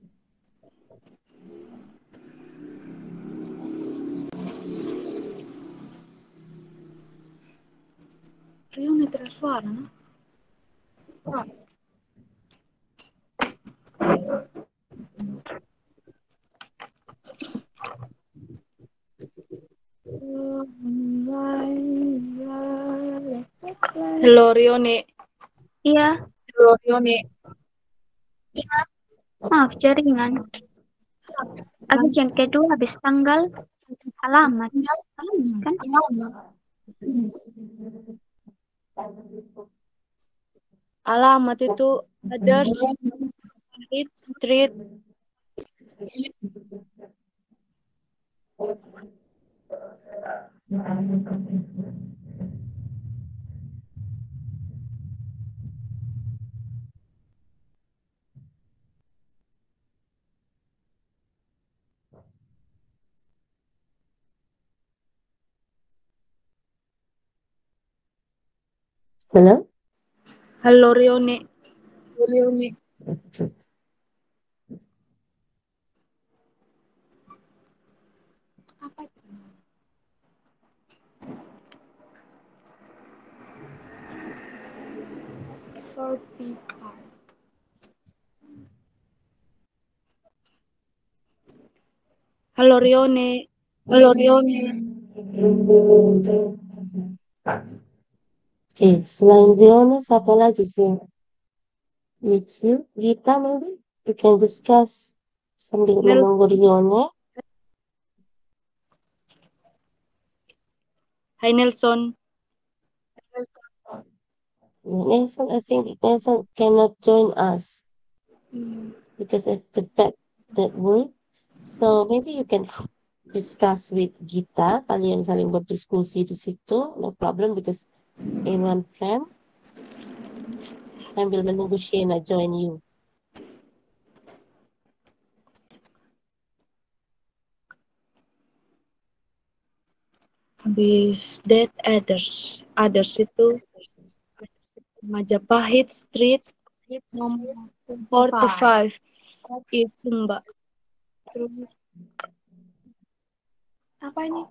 Rione tidak suara, no? Halo Rione. Iya. Halo Rione. Maaf, jaringan. Bagian kedua habis tanggal alamat kan? Alamat itu Others Street. Hello? Halo Rione. Apa itu? Halo Rione. Oke, selain Riona, siapa lagi sih? With you, Gita, maybe you can discuss sambil menunggu Riona. Hai Nelson. Nelson, I think Nelson cannot join us because of the pet that word. So maybe you can discuss with Gita. Kalian saling berdiskusi di situ, no problem because in one frame. Sambil menunggu Shena join you. Habis that others itu Majapahit Street nomor 45 itu Mbak. Terus apa ini?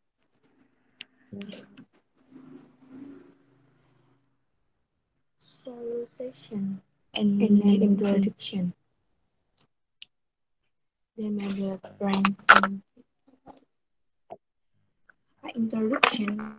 Solution and introduction. Then maybe brand introduction.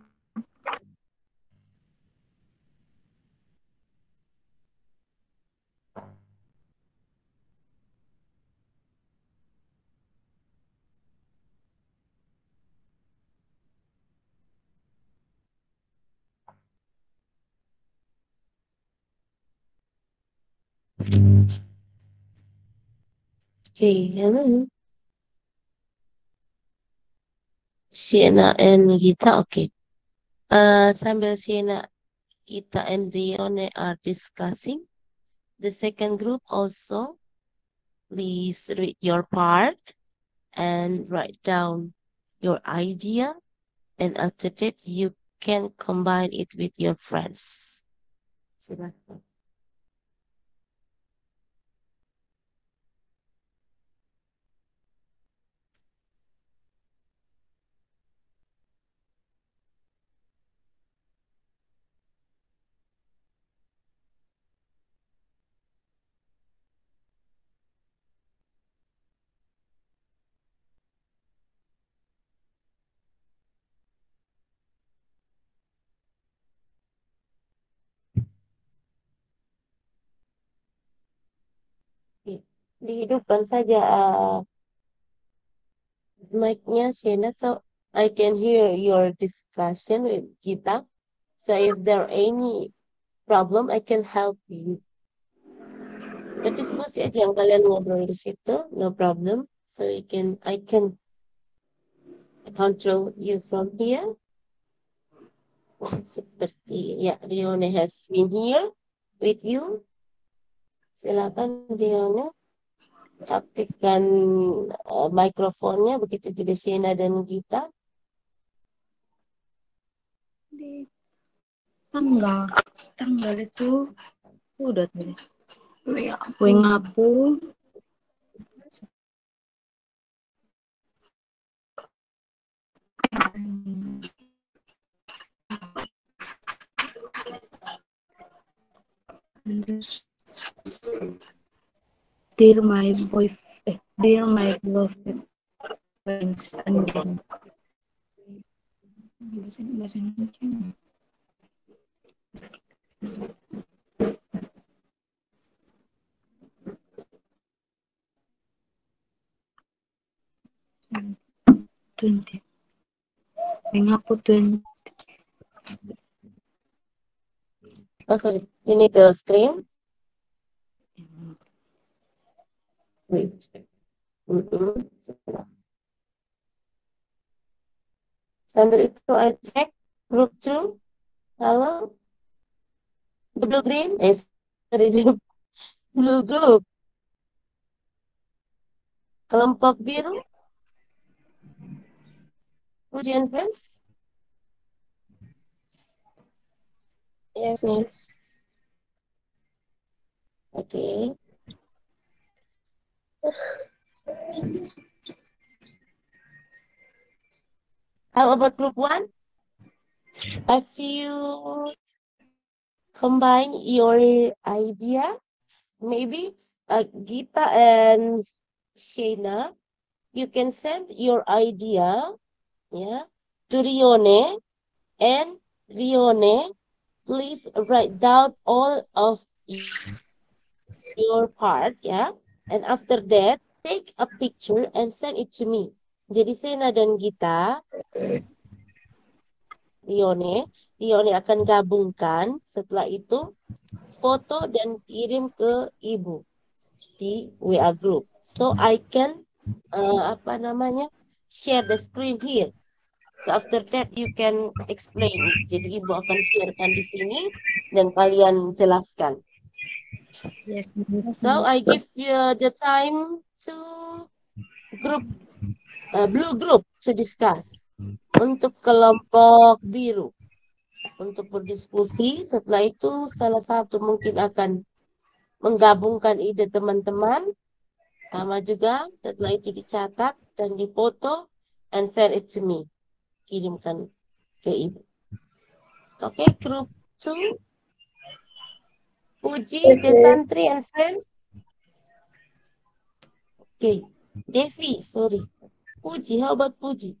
Okay, hello. Shena and Gita, okay. Sambil Shena, Gita and Rione are discussing. The second group also, please read your part and write down your idea. And after that, you can combine it with your friends. Silakan. Dihidupkan saja mic-nya Shena, so I can hear your discussion with Gita. So if there are any problem, I can help you. Berdiskusi aja yang kalian ngobrol di situ, no problem. So I can control you from here. Seperti ya, Rione has been here with you. Silakan Rione, aktifkan mikrofonnya, begitu juga Shena dan Gita. Di tanggal itu udah tuh. Wengapu Dear my boyfriend, dear my beloved friends and bahasa Indonesia. 20. Yang aku 20. Oh, sorry. You need the screen. Wait. Sambil itu I check group 2. Halo. Blue green. Sorry. Blue group. Kelompok biru. Ujian friends. Yes, Miss. Okay. How about group 1? Have you combine your idea? Maybe Gita and Shayna, you can send your idea, yeah, to Rione, and Rione, please write down all of your part, yeah, and after that, take a picture and send it to me. Jadi Shayna dan Gita, Rione akan gabungkan, setelah itu foto dan kirim ke ibu di WA group. So I can share the screen here. So after that you can explain. Jadi ibu akan sharekan di sini dan kalian jelaskan. Yes, Miss. So I give you the time to group blue group to discuss. Untuk kelompok biru untuk berdiskusi. Setelah itu salah satu mungkin akan menggabungkan ide teman-teman. Sama juga, setelah itu dicatat dan difoto and send it to me. Kirimkan ke ibu. Oke, group 2. Puji, Desantri and friends. Oke, Devi, sorry. Puji, how about Puji?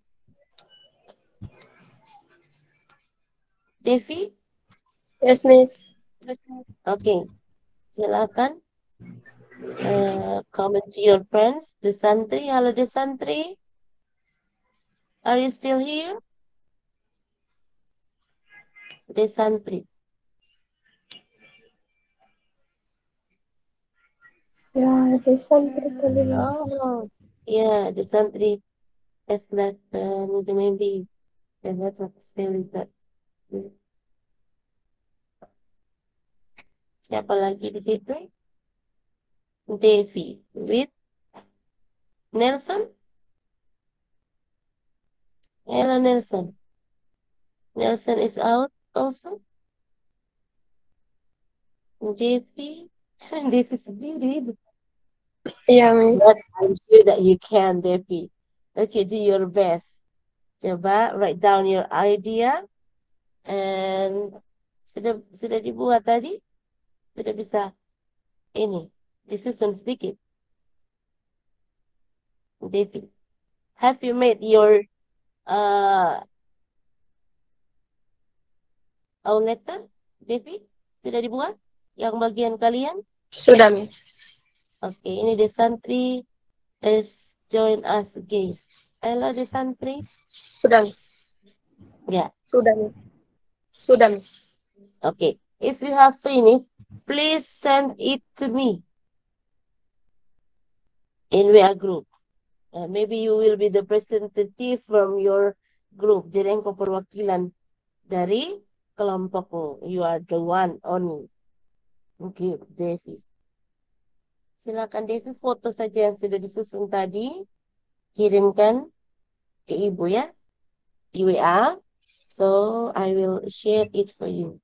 Devi? Yes, Miss. Oke, silakan. Comment to your friends. Desantri, halo Desantri. Are you still here? Desantri. Yeah, there's something coming up. Oh, yeah, Desantri has left maybe the network is very bad. Siapa lagi di situ? Devi with Nelson. Hello Nelson. Nelson is out also. Devi. Devi sendiri. Yeah, Miss. But I'm sure that you can, Devi. Okay, do your best. Coba write down your idea. And sudah dibuat tadi? Sudah bisa ini. Disusun sedikit. Devi. Have you made your own letter? Devi? Sudah dibuat? Yang bagian kalian? Sudah, Miss. Oke, ini Desantri is join us again. Halo Desantri. Sudah, Miss. Ya, Sudah, Miss. Sudah, Miss. oke. If you have finished, please send it to me in WA group. Maybe you will be the representative from your group. Jadi engkau perwakilan dari kelompokmu. You are the one only. Oke, Devi. Silakan Devi, foto saja yang sudah disusun tadi. Kirimkan ke ibu ya. Di WA. So, I will share it for you.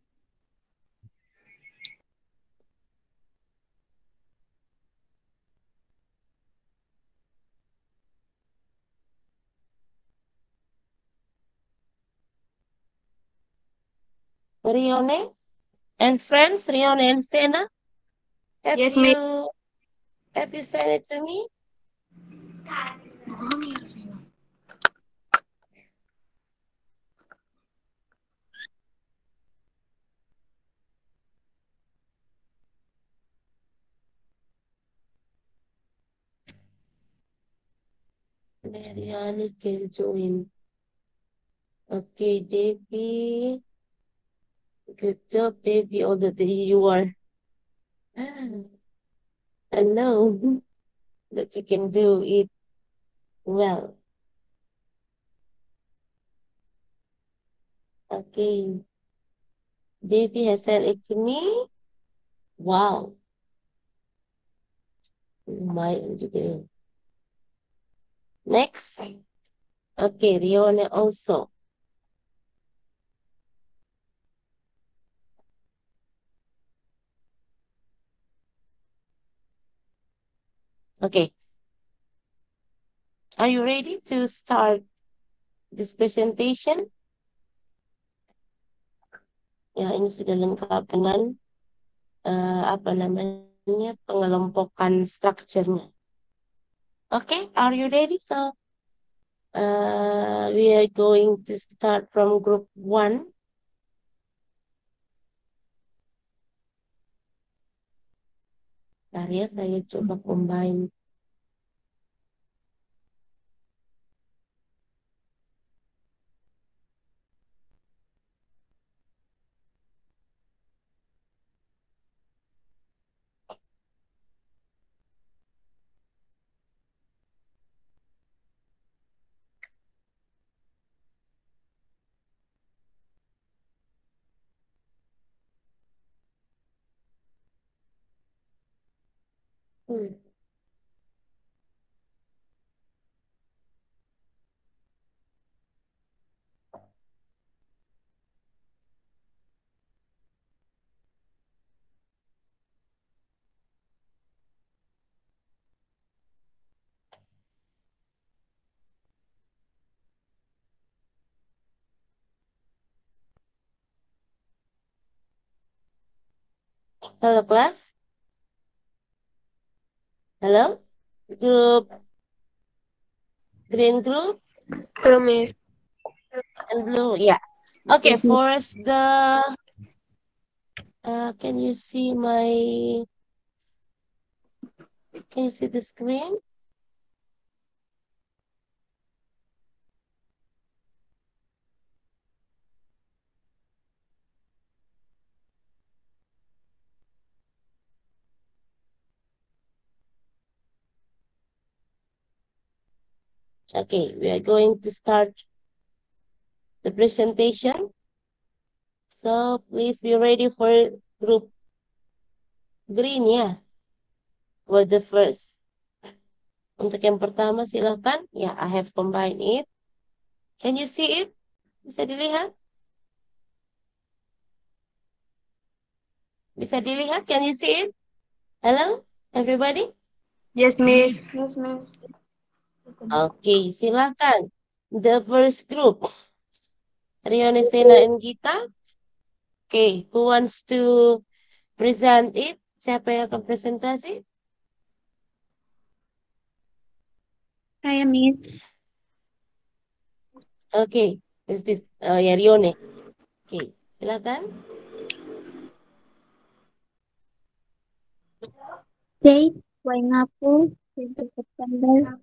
Rione and friends, Rione and Sena, have Yes, you Miss. sent it to me? Mariana can join. Okay, Debbie. Good job, Debbie. Although you are. I know that you can do it well. Okay. Debbie has sent it to me. Wow. Lumayan juga yun. Next. Okay, Riona also. Okay. Are you ready to start this presentation? Ya, ini sudah lengkap dengan apa namanya, pengelompokan strukturnya. Okay, are you ready? So, we are going to start from group 1. Bentar ya, saya coba combine. Hello, class. Hello, group green group. Hello, Miss. And blue, yeah. Okay, first can you see the screen? Okay, we are going to start the presentation. So please be ready for group green ya. For the first. Untuk yang pertama silakan. Ya, I have combined it. Can you see it? Bisa dilihat? Bisa dilihat? Can you see it? Hello, everybody? Yes, Miss. Yes, Miss. Okay, silakan. The first group. Rione, Sena, and Gita. Okay, who wants to present it? Siapa yang akan presentasi? Saya, Miss. Okay, is this ya Rione. Okay, silakan. Date, Waingapu, 20 September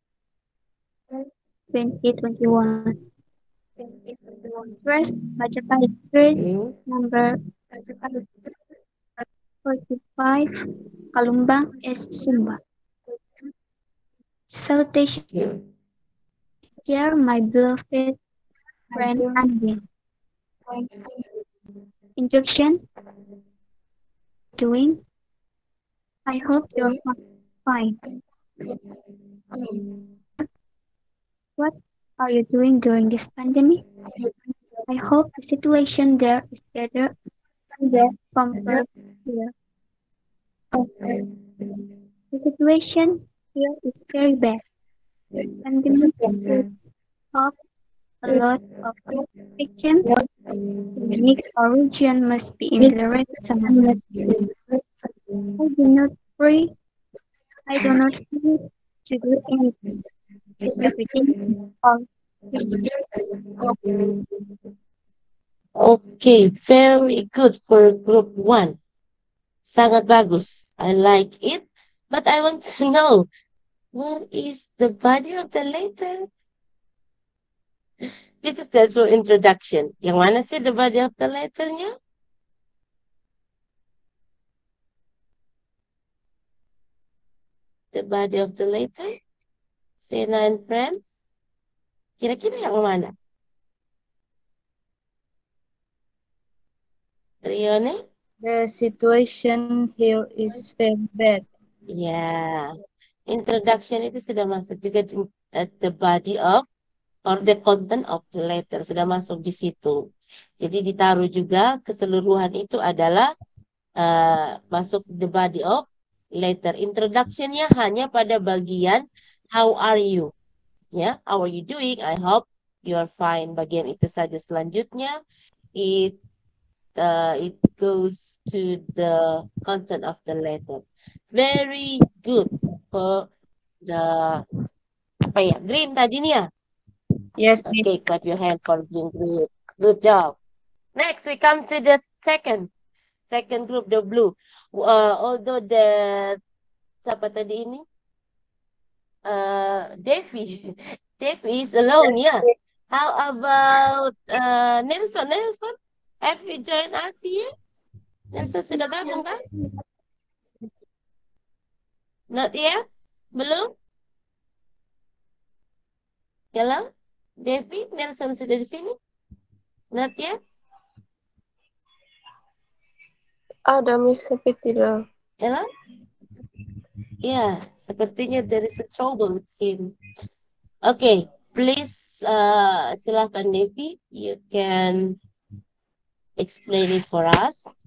2021. First, Majapahit Street, number 45, Kalumbang, East Sumba. Salutation, dear my beloved friend Andin. Introduction, doing. I hope you're fine. What are you doing during this pandemic? I hope the situation there is better compared here. The situation here is very bad. The pandemic has caused a lot of victims. The next origin must be in the red zone. I do not free. I do not need to do anything. Everything all Okay, very good for group 1. Sangat bagus. I like it. But I want to know, What is the body of the letter? This is just for introduction. Yang mana sih the body of the letternya? The body of the letter? Sena and friends? Kira-kira yang mana? Rione? The situation here is very bad. Ya, introduction itu sudah masuk juga at the body of or the content of the letter sudah masuk di situ. Jadi ditaruh juga keseluruhan itu adalah masuk the body of letter. Introduction-nya hanya pada bagian how are you? Ya, how are you doing? I hope you are fine. Bagian itu saja. Selanjutnya it goes to the content of the letter. Very good for the apa ya? Green tadi nih ya. Yes, Okay, Miss. clap your hand for green group. Good job. Next, we come to the second group, the blue. Although the siapa tadi ini? Devi. Devi is alone, yeah. How about Nelson? Nelson, have you joined us here? Nelson sudah gabung kan? Not yet? Belum? Hello? Devi, Nelson sudah di sini? Not yet? Ada Miss tapi tidak. Hello? Yeah, sepertinya there is a trouble with him. Okay, please silahkan Devi, you can explain it for us.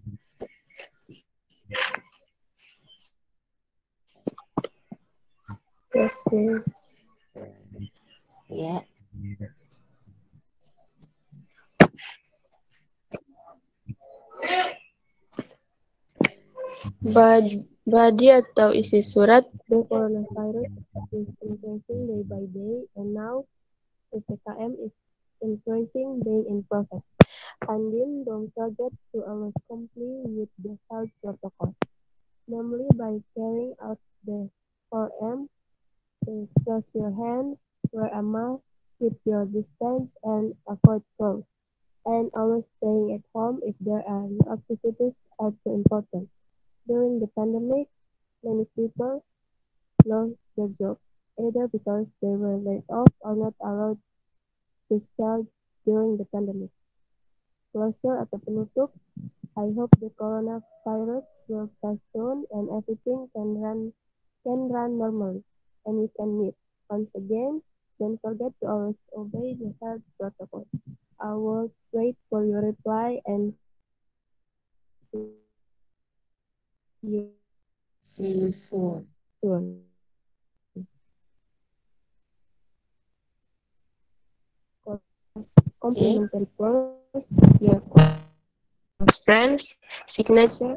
Yes, Miss. Yeah. Body atau isi surat, the coronavirus is increasing day by day, and now PPKM is increasing day in process. And then don't forget to always comply with the health protocol, namely by carrying out the 4M, wash your hands, wear a mask, keep your distance, and avoid crowds. And always staying at home if there are no activities are too important. During the pandemic, many people lost their jobs, either because they were laid off or not allowed to sell during the pandemic. Closure atau penutup, I hope the coronavirus will pass soon and everything can run normally and we can meet. Once again, don't forget to always obey the health protocol. I will wait for your reply and See you soon. Complimentary post, your friends, signature.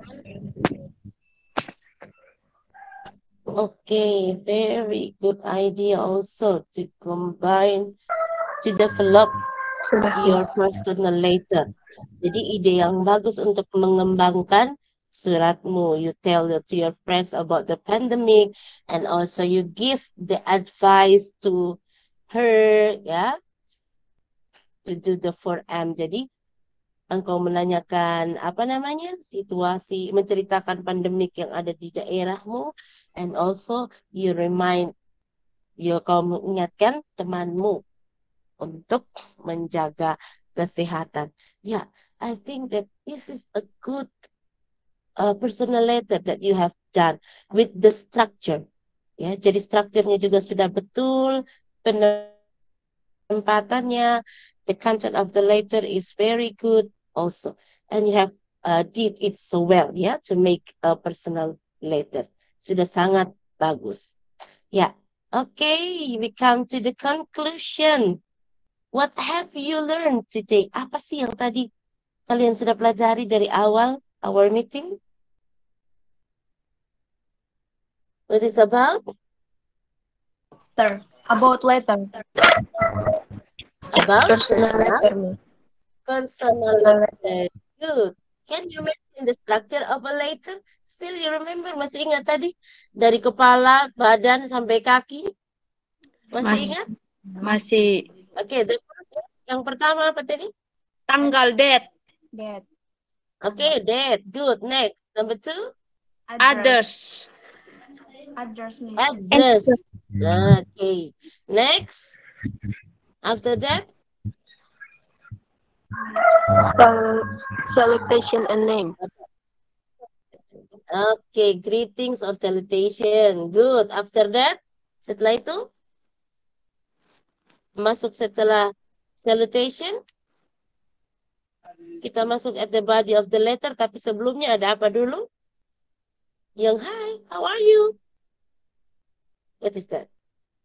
Okay, very good idea also to combine, to develop your personal letter. Jadi ide yang bagus untuk mengembangkan suratmu. You tell it to your friends about the pandemic and also you give the advice to her, ya, to do the 4M. Jadi engkau menanyakan apa namanya situasi, menceritakan pandemik yang ada di daerahmu, and also you remind, kau mengingatkan temanmu untuk menjaga kesehatan. Yeah, I think that this is a good personal letter that you have done with the structure. Ya, jadi strukturnya juga sudah betul, penempatannya, the content of the letter is very good also, and you have did it so well, ya, to make a personal letter. Sudah sangat bagus. Ya, okay, we come to the conclusion. What have you learned today? Apa sih yang tadi kalian sudah pelajari dari awal our meeting? What is about? About letter. About Personal letter. personal letter. Good. Can you mention in the structure of a letter? Still you remember? Masih ingat tadi? Dari kepala, badan, sampai kaki? Masih ingat? Masih. Oke, yang pertama apa tadi? Tanggal, date. Okay, date. Good. Next. Number 2? Others. Address. Okay. Next. After that? Salutation and name. Okay, greetings or salutation. Good. After that? Setelah itu? Masuk setelah salutation? Kita masuk at the body of the letter, tapi sebelumnya ada apa dulu? Yang hi, how are you? What is that?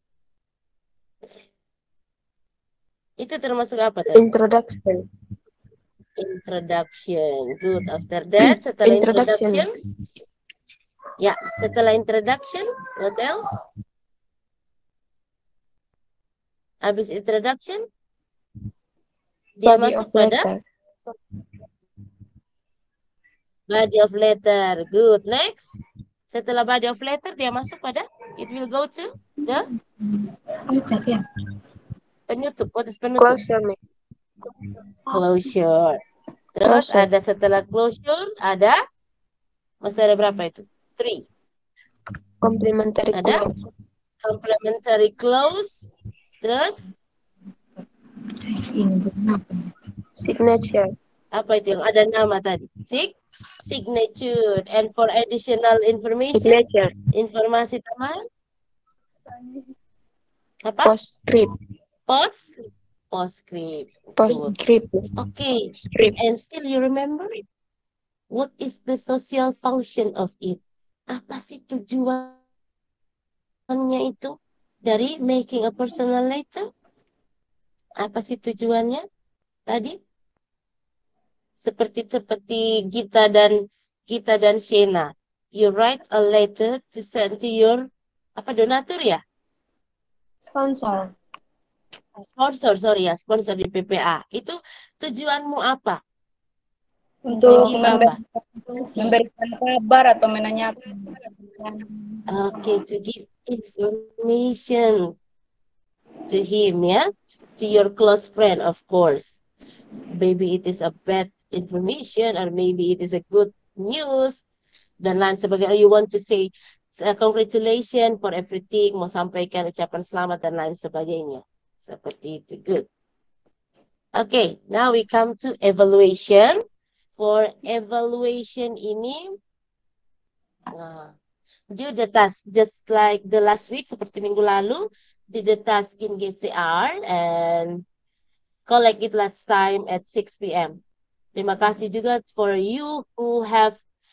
Itu termasuk apa tadi? Introduction. Introduction. Good. After that, setelah introduction. Ya, setelah introduction, what else? Habis introduction, dia Body masuk of pada letter. body of letter. Good. Next. Setelah body of letter, dia masuk pada, it will go to the penutup. What is penutup? Closure. Closure. Terus Closure. ada setelah closure, ada, masih ada berapa itu? 3. Complementary Ada clause. complementary clause. Terus Signature. apa itu yang ada nama tadi? Signature. And for additional information, Signature. informasi tambahan, apa? Postscript. Postscript. Postscript. Okay. Script. And still you remember what is the social function of it? Apa sih tujuannya itu dari making a personal letter? Apa sih tujuannya tadi? Seperti Gita dan Shena. You write a letter to send to your donatur ya? Sponsor di PPA. Itu tujuanmu apa? Untuk apa? memberikan kabar atau menanyakan. Okay, to give information to him, ya, to your close friend, of course. Maybe it is a bad information, or maybe it is a good news, dan lain sebagainya. You want to say congratulations for everything, mau sampaikan ucapan selamat dan lain sebagainya. Seperti itu. Good. Okay, now we come to evaluation. For evaluation ini, do the task just like the last week, seperti minggu lalu, do the task in GCR and collect it last time at 6 p.m. Terima kasih juga for you who have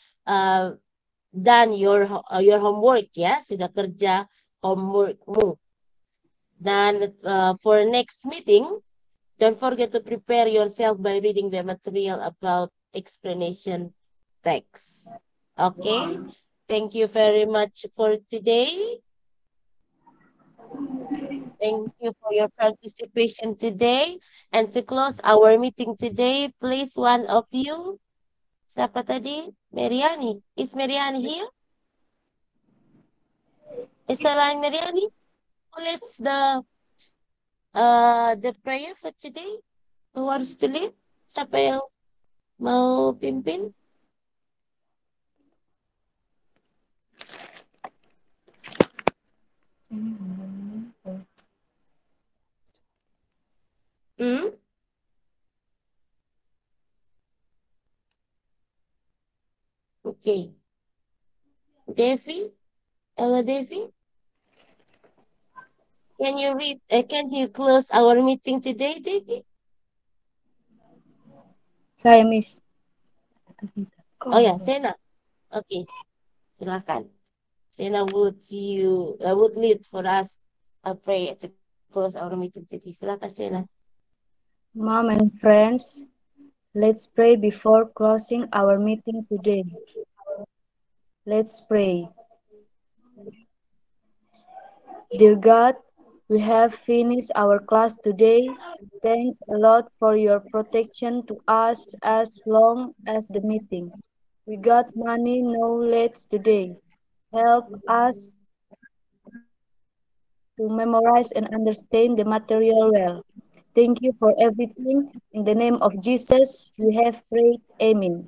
done your homework, ya, sudah kerja homeworkmu. Dan for next meeting, don't forget to prepare yourself by reading the material about explanation text. Okay, thank you very much for today. Thank you for your participation today. And to close our meeting today, please one of you. Siapa tadi? Mariani. Is Mariani here? Is Elaine Mariani? Who leads the prayer for today? Who wants to lead? Siapa yang mau pimpin? Okay. Devi? Ella Devi? Can you read, can you close our meeting today, Devi? Saya, Miss. Oh ya, Sena. Okay. Silakan. Sena, would lead for us a prayer to close our meeting today. Silakan, Sena. Mom and friends, let's pray before closing our meeting today. Let's pray. Dear God, we have finished our class today. Thank a lot for your protection to us as long as the meeting. We got many knowledge today. Help us to memorize and understand the material well. Thank you for everything. In the name of Jesus, we have prayed. Amen.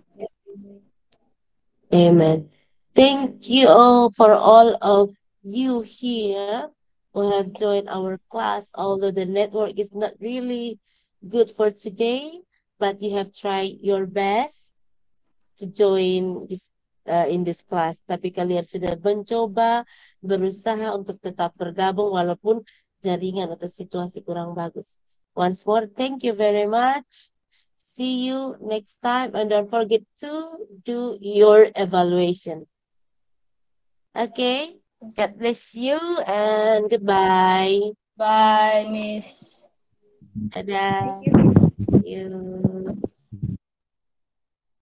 Amen. Thank you all for all of you here who have joined our class, although the network is not really good for today, but you have tried your best to join this in this class. Tapi kalian sudah mencoba berusaha untuk tetap bergabung walaupun jaringan atau situasi kurang bagus. Once more, thank you very much. See you next time and don't forget to do your evaluation. Okay, God bless you and goodbye. Bye, Miss. Dadah. Thank you. You.